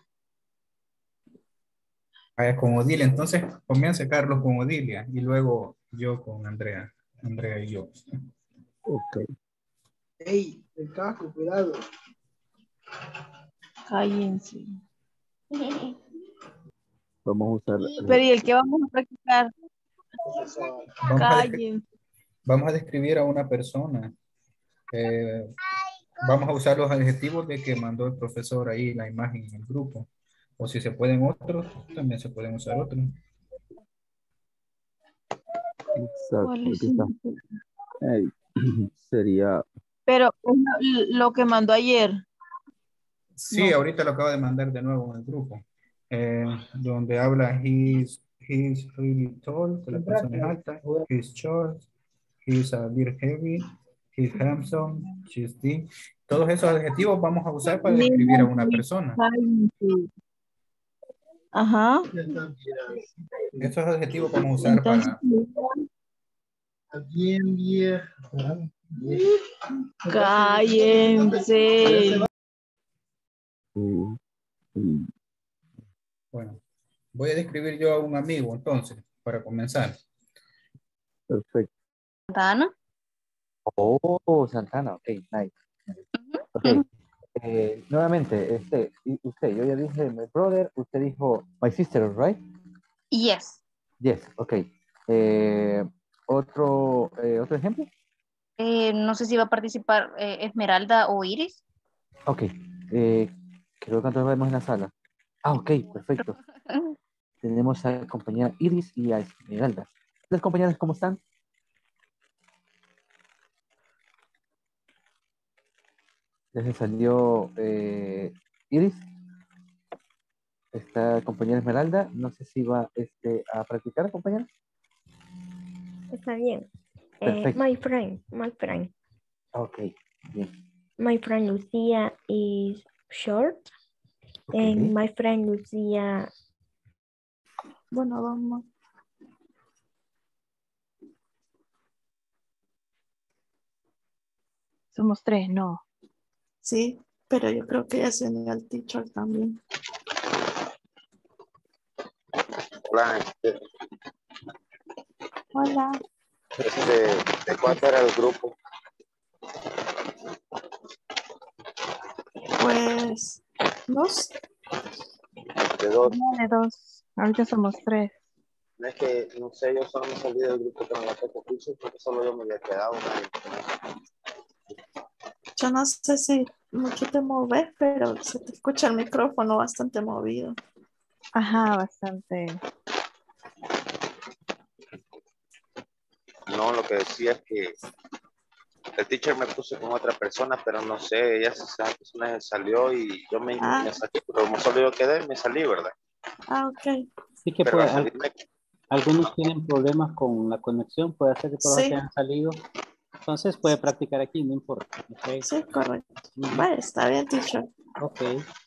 Vaya, con Odilia, entonces comience Carlos con Odilia y luego yo con Andrea. Andrea y yo. Ok. Ey, el casco, cuidado. Cállense. Vamos a usar... Pero ¿y el que vamos a practicar? Vamos a, descri- Cállense. vamos a describir a una persona. Eh, vamos a usar los adjetivos de que mandó el profesor ahí la imagen en el grupo. O si se pueden otros, también se pueden usar otros. Exacto, ¿Cuál es aquí está. Ey, sería... Pero es lo que mandó ayer. Sí, No. ahorita lo acabo de mandar de nuevo en el grupo. Eh, donde habla he's, he's really tall, que la persona es alta. He's short, he's a bit heavy, he's handsome, she's thin. Todos esos adjetivos vamos a usar para describir a una persona. Cállense. Ajá. Esos adjetivos vamos a usar Entonces, para... Bien vieja. cállense. Bueno, voy a describir yo a un amigo entonces, para comenzar. Perfecto. Santana. Oh, Santana, ok, nice. Ok, eh, nuevamente, este, y usted, yo ya dije my brother, usted dijo my sister, right? Yes. Yes, ok. Eh, otro, eh, ¿otro ejemplo? Eh, no sé si va a participar eh, Esmeralda o Iris. Ok, eh, creo que entonces vemos en la sala. Ah, ok, perfecto. Tenemos a la compañera Iris y a Esmeralda. ¿Las compañeras cómo están? Ya se salió eh, Iris. Está compañera Esmeralda. No sé si va este, a practicar, compañera. Está bien. Eh, Perfecto. my friend, my friend. Ok, bien. My friend Lucia is short. Okay. And my friend Lucia. Bueno, vamos. Somos tres, no. Sí, pero yo creo que ya se unió al teacher también. Hola, este, Hola. este, ¿de cuánto era el grupo? Pues, dos. De dos. De dos. Ahorita somos tres. No es que, no sé, yo solo me salí del grupo con la poco piso porque solo yo me había quedado. Yo no sé si mucho te moves, pero se te escucha el micrófono bastante movido. Ajá, bastante. No, lo que decía es que el teacher me puso con otra persona, pero no sé, ella esa persona se salió y yo me, Ah. me salí, pero como solo yo quedé, me salí, ¿verdad? Ah, ok. Sí que Pero puede, al salirme, algunos tienen problemas con la conexión, puede ser que todos Sí. hayan salido. Entonces puede practicar aquí, no importa. Okay. Sí, correcto. Ujú. Vale, está bien, teacher. Ok.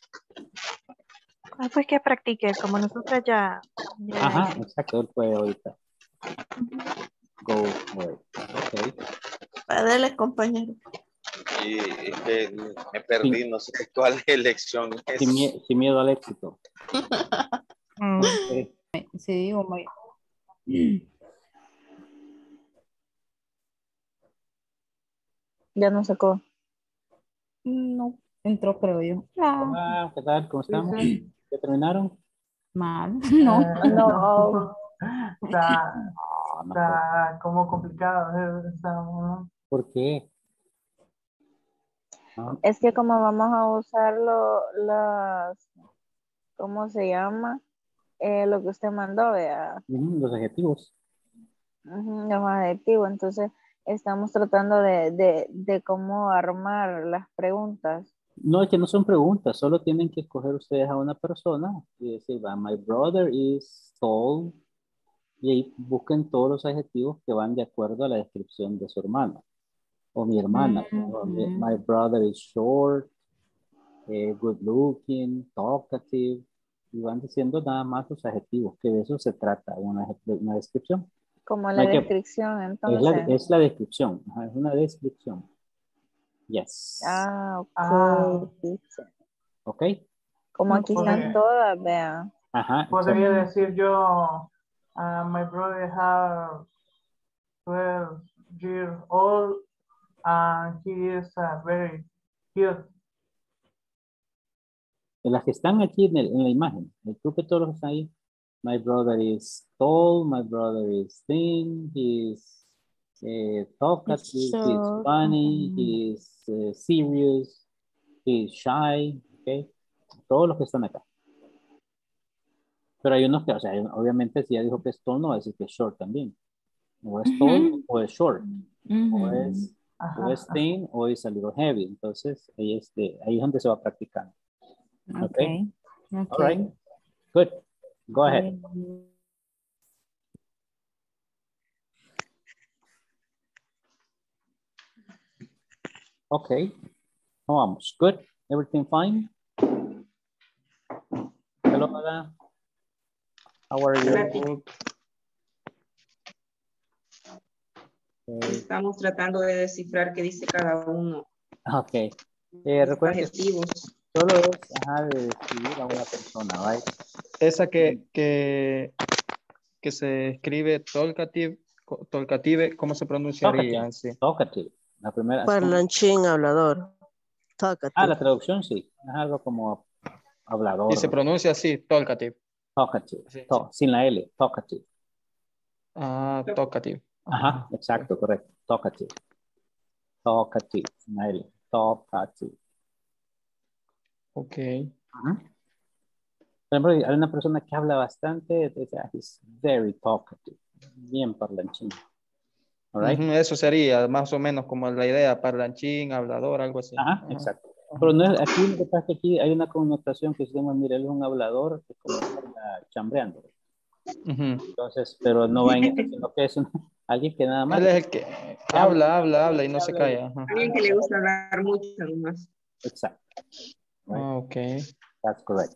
Ah, pues que practique, como nosotros ya. ya Ajá, exacto, él puede ahorita. Go for it. Ok. Dale, compañero. y es que me perdí, no sé cuál elección es. Sin, mie- sin miedo al éxito. Mm. Ok. Sí, digo, muy... Ya no sacó. No, entró creo yo. Ah, Hola, ¿qué tal? ¿Cómo estamos? ¿Ya terminaron? mal, no. Eh, No. Está, No, no puedo. está como complicado. eh, está, ¿no? ¿Por qué? No. Es que como vamos a usar lo, las, ¿cómo se llama? Eh, lo que usted mandó, vea, Ujú, los adjetivos. ujú, los adjetivos. Entonces, estamos tratando de, de, de cómo armar las preguntas. No, es que no son preguntas, solo tienen que escoger ustedes a una persona y decir, va, my brother is tall, y ahí busquen todos los adjetivos que van de acuerdo a la descripción de su hermano o mi hermana. O mi- Ujú. My brother is short, eh, good looking, talkative, y van diciendo nada más los adjetivos, que de eso se trata, una, una descripción. Como No la hay que- descripción, es, la, entonces. es la descripción, ajá, es una descripción. Yes. Ah, ok. Ah. teacher. ¿Ok? Como aquí están Podría, todas, vean. Ajá, podría exacto. decir yo, uh, my brother has twelve years old and he is uh, very cute. De las que están aquí en, el- en la imagen, el grupo de todos los que están ahí. My brother is tall, my brother is thin, he's eh, talkative, he's short, funny, he's eh, serious, he's shy, ¿ok? Todos los que están acá. Pero hay unos que, o sea, hay- obviamente si ya dijo que es tall, no va a decir que es short también. O es tall Ujú. o es short, o Ujú. es, o Ajá. es thin o es a little heavy. Entonces, ahí es, de- ahí es donde se va practicando. Ok, Okay? ok. All right. Good. Go ahead. Eh, Okay. ¿Cómo vamos? Good. Everything fine? Hello, Ada. How are you? Gracias. Okay. Estamos tratando de descifrar qué dice cada uno. Ok. Eh, recuerden que Adjetivos. solo es ajá, de describir a una persona, right? Esa que, que, que se escribe talkative, co- talkative, ¿cómo se pronunciaría? Talkative. Sí. Talkative. La primera. así como- Parlanchín, hablador. Ah, Talkative. la traducción sí. Es algo como hablador. Y se pronuncia así, talkative. Talkative. Sí, To- sin la L. Talkative. Ah, talkative. Ajá, exacto, correcto. Talkative. Talkative. Sin la L. Talkative. Ok. Ajá. Por ejemplo, hay una persona que habla bastante, dice, ah, he's very talkative. Bien parlanchín. All right? Ujú, eso sería más o menos como la idea, parlanchín, hablador, algo así. Ajá, Ajá. exacto. Pero no es, aquí lo que pasa es que aquí hay una connotación que se llama, mira, él es un hablador, que es como que anda chambreando. Ujú. Entonces, pero no va en eso, sino que es un- alguien que nada más Él es el que que habla, habla, habla, habla y no se habla calla. Ajá. Alguien que le gusta hablar mucho además. Exacto. Right? Ah, ok. That's correct.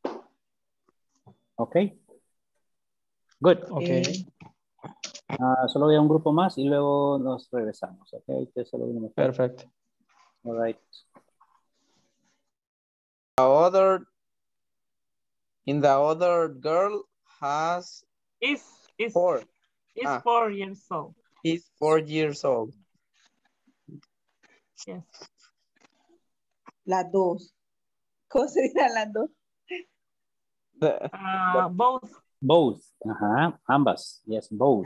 Okay. Good. Ok. Ah, solo voy a un grupo más y luego nos regresamos. Okay. Que solo uno me falta. Perfecto. All right. The other, in the other girl has Is is four. is Ah. four years old. He's four years old. Yes. Las dos. ¿Cómo se dirán las dos? The, Uh, both. Both. Ajá. Ambas. Yes, both.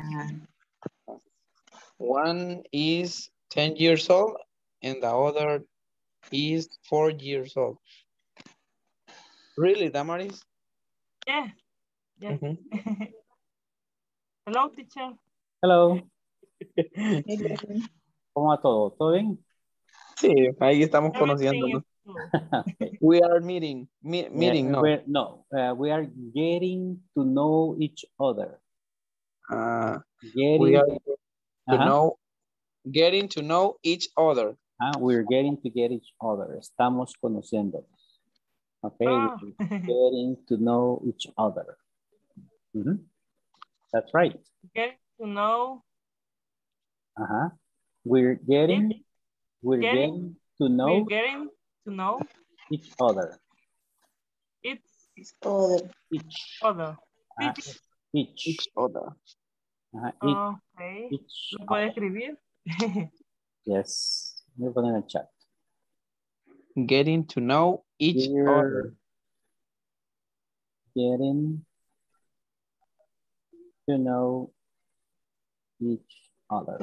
one is ten years old and the other is four years old. Really, Damaris? Yeah. Yes. Mhm. Hello, teacher. Hello. ¿Cómo va todo? ¿Todo bien? Sí, ahí estamos Everything conociéndonos. is good. Okay. We are meeting. Me- meeting, Yeah, no. we're, no, uh, we are getting to know each other. Uh, Getting, we are to ajá, know, getting to know each other. ah, we're getting to get each other. Estamos conociéndonos. Okay, Oh, we're getting to know each other. Mhm. That's right. getting to know Uh-huh. We're getting, it. we're Getting, getting to we're know getting to know each other. it's Other. Each. other. Ah, Each. each. Each other. Ajá, each. Okay. Each ¿Lo puede other. escribir? Yes. Voy a poner en el chat. Getting to know each other. We're getting to know each other.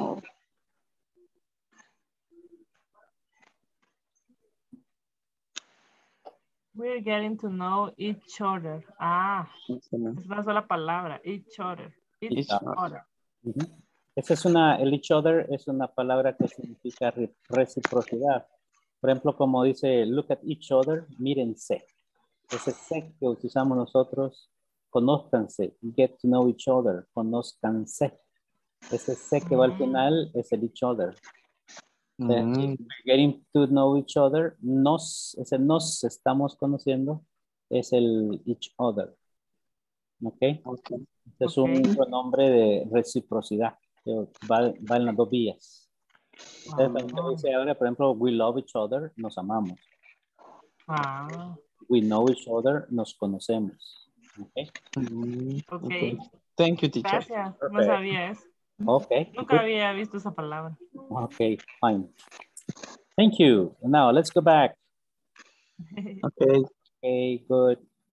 We're getting to know each other. Ah, Excelente. es una sola palabra. Each other. Each, Each other. other. Ujú. Esa es una, el each other es una palabra que significa re- reciprocidad. Por ejemplo, como dice, look at each other, mírense. Ese se que utilizamos nosotros, conózcanse, get to know each other, conózcanse. Ese se que va al final es el each other. O sea, Mm. getting to know each other, nos, ese nos estamos conociendo, es el each other. ¿Ok? Okay. Este es un Ok. pronombre de reciprocidad, que va, va en las dos vías. Entonces, cuando Ah. usted dice ahora, por ejemplo, we love each other, nos amamos. Ah, We know each other, nos conocemos. ¿Ok? Mm, ok. okay. Thank you, teacher. Gracias. No Perfect. sabía eso. Ok. Nunca Good. había visto esa palabra. Okay, fine. Thank you. Now let's go back. Okay. Okay, good.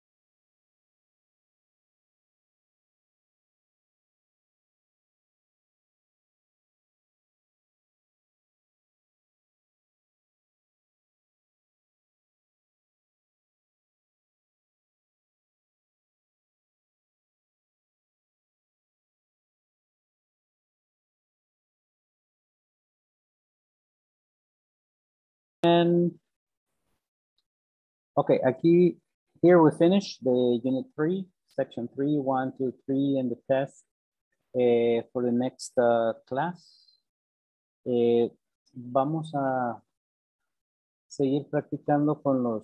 And okay, aquí, here we finish the unit three, section three, one, two, three, and the test uh, for the next uh, class. Eh, vamos a seguir practicando con los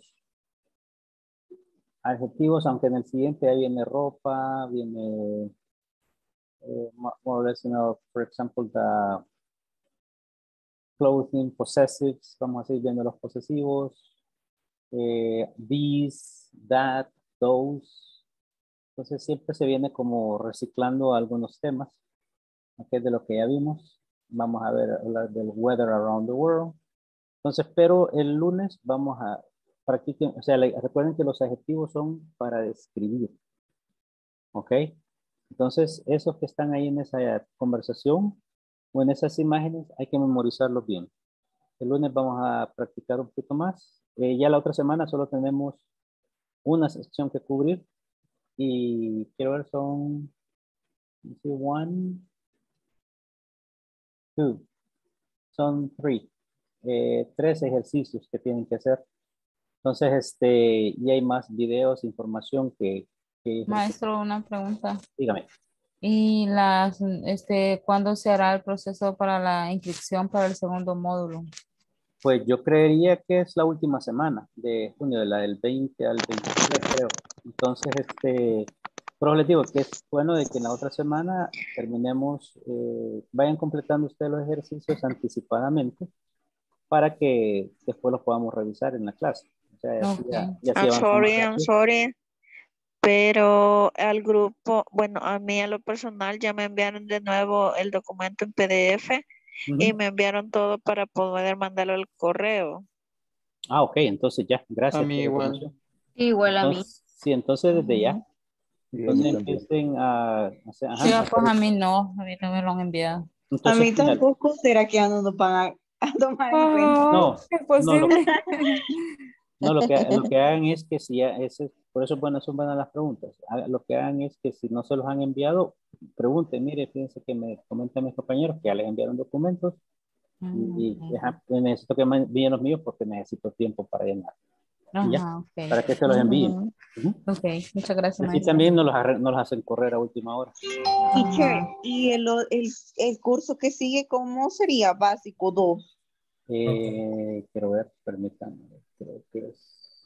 adjetivos, aunque en el siguiente ahí viene ropa, viene eh, more or less, you know, for example, the clothing, possessives, vamos a seguir viendo los posesivos, eh, these, that, those. Entonces siempre se viene como reciclando algunos temas, okay, de lo que ya vimos. Vamos a ver hablar del weather around the world. Entonces, pero el lunes vamos a practicar, o sea, le- recuerden que los adjetivos son para describir. ¿Ok? Entonces, esos que están ahí en esa conversación o en esas imágenes, hay que memorizarlos bien. El lunes vamos a practicar un poquito más. Eh, ya la otra semana solo tenemos una sección que cubrir. Y quiero ver, son let's see, one, two, son three. Eh, tres ejercicios que tienen que hacer. Entonces, este, y hay más videos, información que, que Maestro, una pregunta. dígame. ¿Y las, este, cuándo se hará el proceso para la inscripción para el segundo módulo? Pues yo creería que es la última semana de junio, de la del veinte al veintitrés, creo. Entonces, este, pero les digo que es bueno de que en la otra semana terminemos, eh, vayan completando ustedes los ejercicios anticipadamente para que después los podamos revisar en la clase. O sea, y así, ya, y así I'm avanzamos sorry, I'm rápido. sorry. Pero al grupo, bueno, a mí a lo personal ya me enviaron de nuevo el documento en P D F y Ujú. me enviaron todo para poder mandarlo al correo. Ah, ok, entonces ya, gracias A mí por la igual. información. Igual a mí. Entonces, sí, entonces desde ya. Ujú. Entonces Bien, empiecen a hacer, ajá, Sí, a pues hacer- a mí no, a mí no me lo han enviado. A entonces, mí mira, tampoco. ¿Será que ya no nos van a, a tomar en cuenta? no, es no, lo, posible. no, lo que, lo que hagan es que si ya, ese, por eso bueno, son buenas las preguntas. Haga- Lo que hagan es que si no se los han enviado, pregunten, mire, fíjense que me comentan mis compañeros que ya les enviaron documentos Y, y ajá, necesito que me envíen los míos porque necesito tiempo para llenar. Y ya, Ajá, ok. para que se los envíen. Ujú. Ujú. Ok, muchas gracias, Así maestra. también nos los, arre- nos los hacen correr a última hora. Teacher, Ajá. ¿y el, o- el, el curso que sigue cómo sería? Básico dos. Eh, quiero ver, permítanme. Creo que es.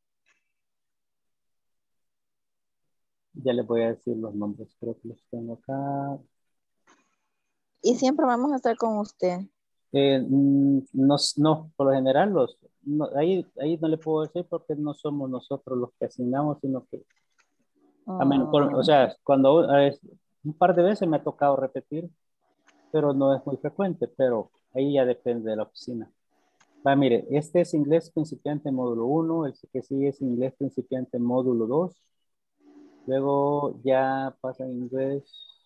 Ya les voy a decir los nombres, creo que los tengo acá. Y siempre vamos a estar con usted. Eh, mm, no, no, por lo general, los, no, ahí, ahí no le puedo decir porque no somos nosotros los que asignamos, sino que, a menos, por- o Mm, sea, cuando eh, un par de veces me ha tocado repetir, pero no es muy frecuente, pero ahí ya depende de la oficina. Va, mire, este es inglés principiante módulo uno, el que sigue es inglés principiante módulo dos, luego ya pasa a inglés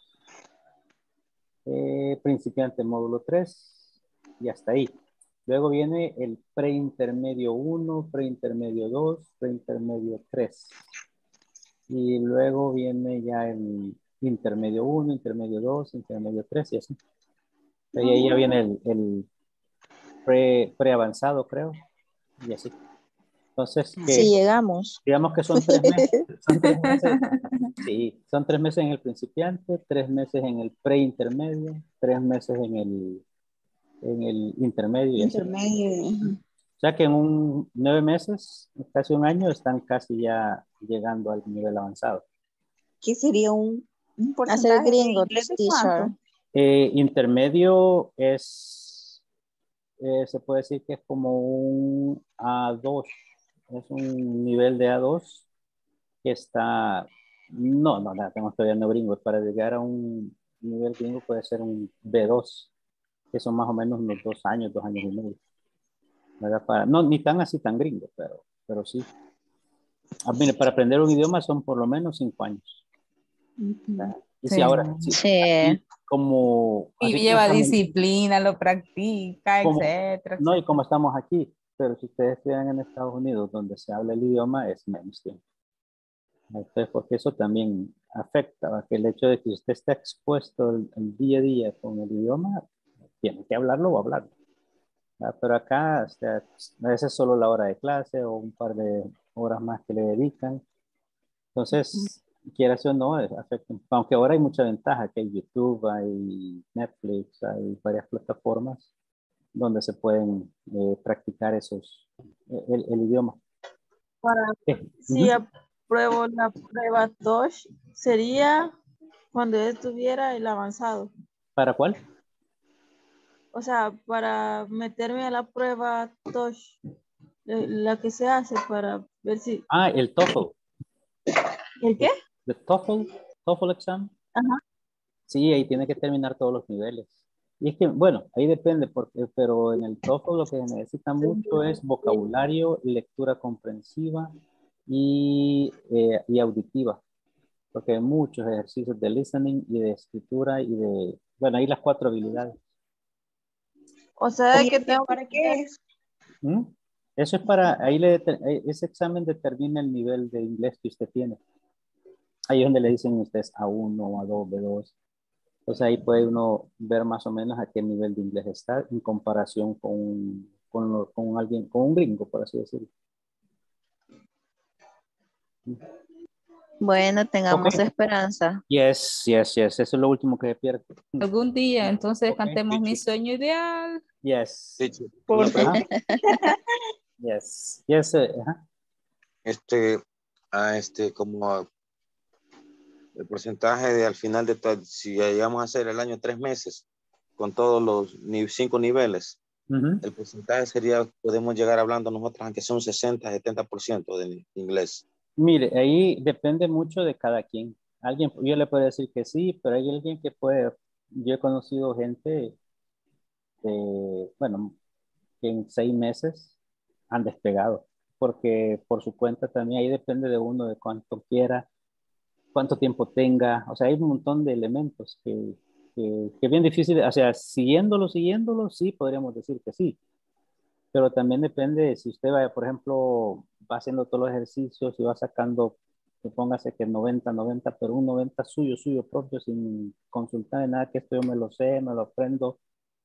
eh, principiante módulo tres y hasta ahí. Luego viene el preintermedio uno, preintermedio dos, preintermedio tres. Y luego viene ya el intermedio uno, intermedio dos, intermedio tres y así. Y ahí ya viene el, el pre, preavanzado, creo. Y así. Entonces, Si que llegamos. digamos que son tres meses. Son tres meses. Sí, son tres meses en el principiante, tres meses en el preintermedio, tres meses en el, en el intermedio y así. Intermedio. O sea que en un nueve meses, casi un año, están casi ya llegando al nivel avanzado. ¿Qué sería un, un Hacer porcentaje de gringo, inglés de teacher. cuánto? Eh, intermedio es, eh, se puede decir que es como un A dos, es un nivel de A dos que está, no, no, no, tengo todavía no gringo, para llegar a un nivel gringo puede ser un B dos, que son más o menos unos dos años, dos años y medio. ¿Verdad? Para, no, ni tan así tan gringo, pero, pero sí. Ah, mire, para aprender un idioma son por lo menos cinco años. ¿Verdad? Y si Sí. ahora, sí, Sí. así como, Y así como lleva estamos, disciplina, lo practica, como, etcétera, no, y etcétera. como estamos aquí, pero si ustedes estudian en Estados Unidos, donde se habla el idioma, es menos tiempo. Entonces, porque eso también afecta, ¿va? Que el hecho de que usted esté expuesto el, el día a día con el idioma, tiene que hablarlo o hablarlo. ¿Verdad? Pero acá, o sea, a veces solo la hora de clase o un par de horas más que le dedican. Entonces, quieras o no, es- afecta. Aunque ahora hay mucha ventaja, que hay YouTube, hay Netflix, hay varias plataformas donde se pueden eh, practicar esos, el, el idioma. Para, Eh, si ujú. apruebo la prueba dos, sería cuando yo estuviera el avanzado. ¿Para cuál? O sea, para meterme a la prueba dos, eh, la que se hace para ver si... Ah, el TOEFL. ¿El qué? El TOEFL, TOEFL exam. Ajá. Sí, ahí tiene que terminar todos los niveles. Y es que, bueno, ahí depende, porque, pero en el TOEFL lo que se necesita mucho es vocabulario, lectura comprensiva y, eh, y auditiva, porque hay muchos ejercicios de listening y de escritura y de, bueno, ahí las cuatro habilidades. O sea, ¿Y que ese tengo que para qué tener... es? ¿Mm? Eso es para, ahí le, eh, ese examen determina el nivel de inglés que usted tiene. Ahí es donde le dicen ustedes A uno, A dos, B dos. Entonces ahí puede uno ver más o menos a qué nivel de inglés está en comparación con, con, lo- con alguien, con un gringo, por así decirlo. Bueno, tengamos Ok. esperanza. Yes, yes, yes. Eso es lo último que pierde. Algún día, entonces Ok. cantemos mi sueño ideal. Yes. Teacher, Por una pregunta. Yes. Yes. eh, ajá. Este, ah, este, como el porcentaje de al final de todo, si llegamos a hacer el año tres meses con todos los ni- cinco niveles, Ujú. el porcentaje sería, podemos llegar hablando nosotros, aunque sea un sesenta, setenta por ciento de inglés. Mire, ahí depende mucho de cada quien. Alguien, yo le puedo decir que sí, pero hay alguien que puede, yo he conocido gente, de, bueno, que en seis meses han despegado, porque por su cuenta también ahí depende de uno de cuánto quiera, cuánto tiempo tenga, o sea, hay un montón de elementos que, que, que es bien difícil, o sea, siguiéndolo, siguiéndolo, sí, podríamos decir que sí, pero también depende de si usted va, por ejemplo, va haciendo todos los ejercicios y va sacando, póngase que noventa, noventa, pero un noventa suyo, suyo propio, sin consultar de nada, que esto yo me lo sé, me lo aprendo,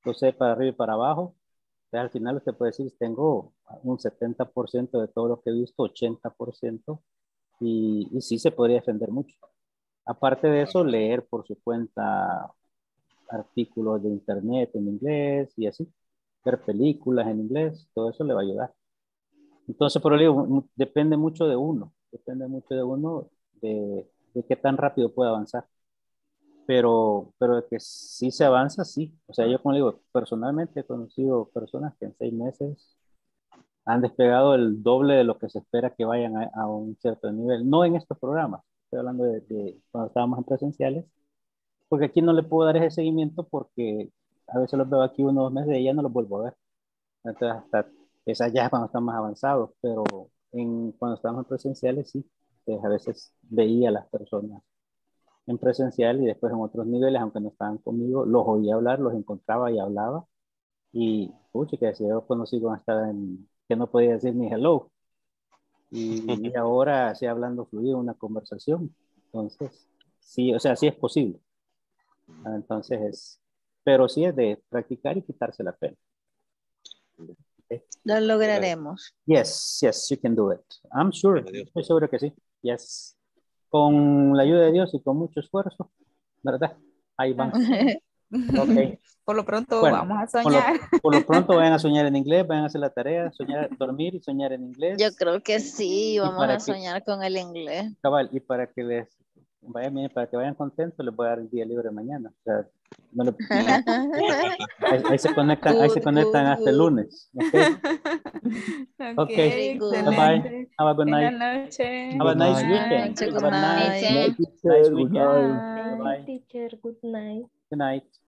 Entonces, para arriba y para abajo, entonces, al final usted puede decir, tengo un setenta por ciento de todo lo que he visto, ochenta por ciento, y, y sí se podría defender mucho. Aparte de eso, leer por su cuenta artículos de internet en inglés y así, ver películas en inglés, todo eso le va a ayudar. Entonces, por digo, depende mucho de uno, depende mucho de uno de, de qué tan rápido puede avanzar. Pero, pero de que sí se avanza, sí. O sea, yo como le digo, personalmente he conocido personas que en seis meses han despegado el doble de lo que se espera que vayan a, a un cierto nivel. No en estos programas, estoy hablando de, de cuando estábamos en presenciales, porque aquí no le puedo dar ese seguimiento porque a veces los veo aquí unos dos meses y ya no los vuelvo a ver. Entonces, hasta esa ya cuando están más avanzados, pero en, cuando estábamos en presenciales, sí. Entonces, a veces veía a las personas en presencial y después en otros niveles, aunque no estaban conmigo, los oía hablar, los encontraba y hablaba. Y, pucha, que si yo conocí cuando estaba en, que no podía decir ni hello. Y, y ahora sí hablando fluido una conversación. Entonces, sí, o sea, sí es posible. Entonces es, pero sí es de practicar y quitarse la pena. Okay. Lo lograremos. Yes, yes, you can do it. I'm sure. Estoy seguro que sí. Yes. Con la ayuda de Dios y con mucho esfuerzo, ¿verdad? Ahí van. Okay. Por lo pronto Bueno, vamos a por lo, soñar. por lo pronto vayan a soñar en inglés, vayan a hacer la tarea, soñar, dormir y soñar en inglés. Yo creo que sí, vamos para a que- soñar con el inglés. Cabal, y para que les vayan bien, para que vayan contentos, les voy a dar el día libre mañana. O sea, no le- ahí, ahí se conectan, ahí se Good, conectan good, hasta el good. lunes. Ok. Okay. good. Bye bye. Have a good night. Buenas noches. Have a Good nice night. weekend. Good Have a nice, night. nice Good weekend. night. Bye bye. Teacher, good night. Good night.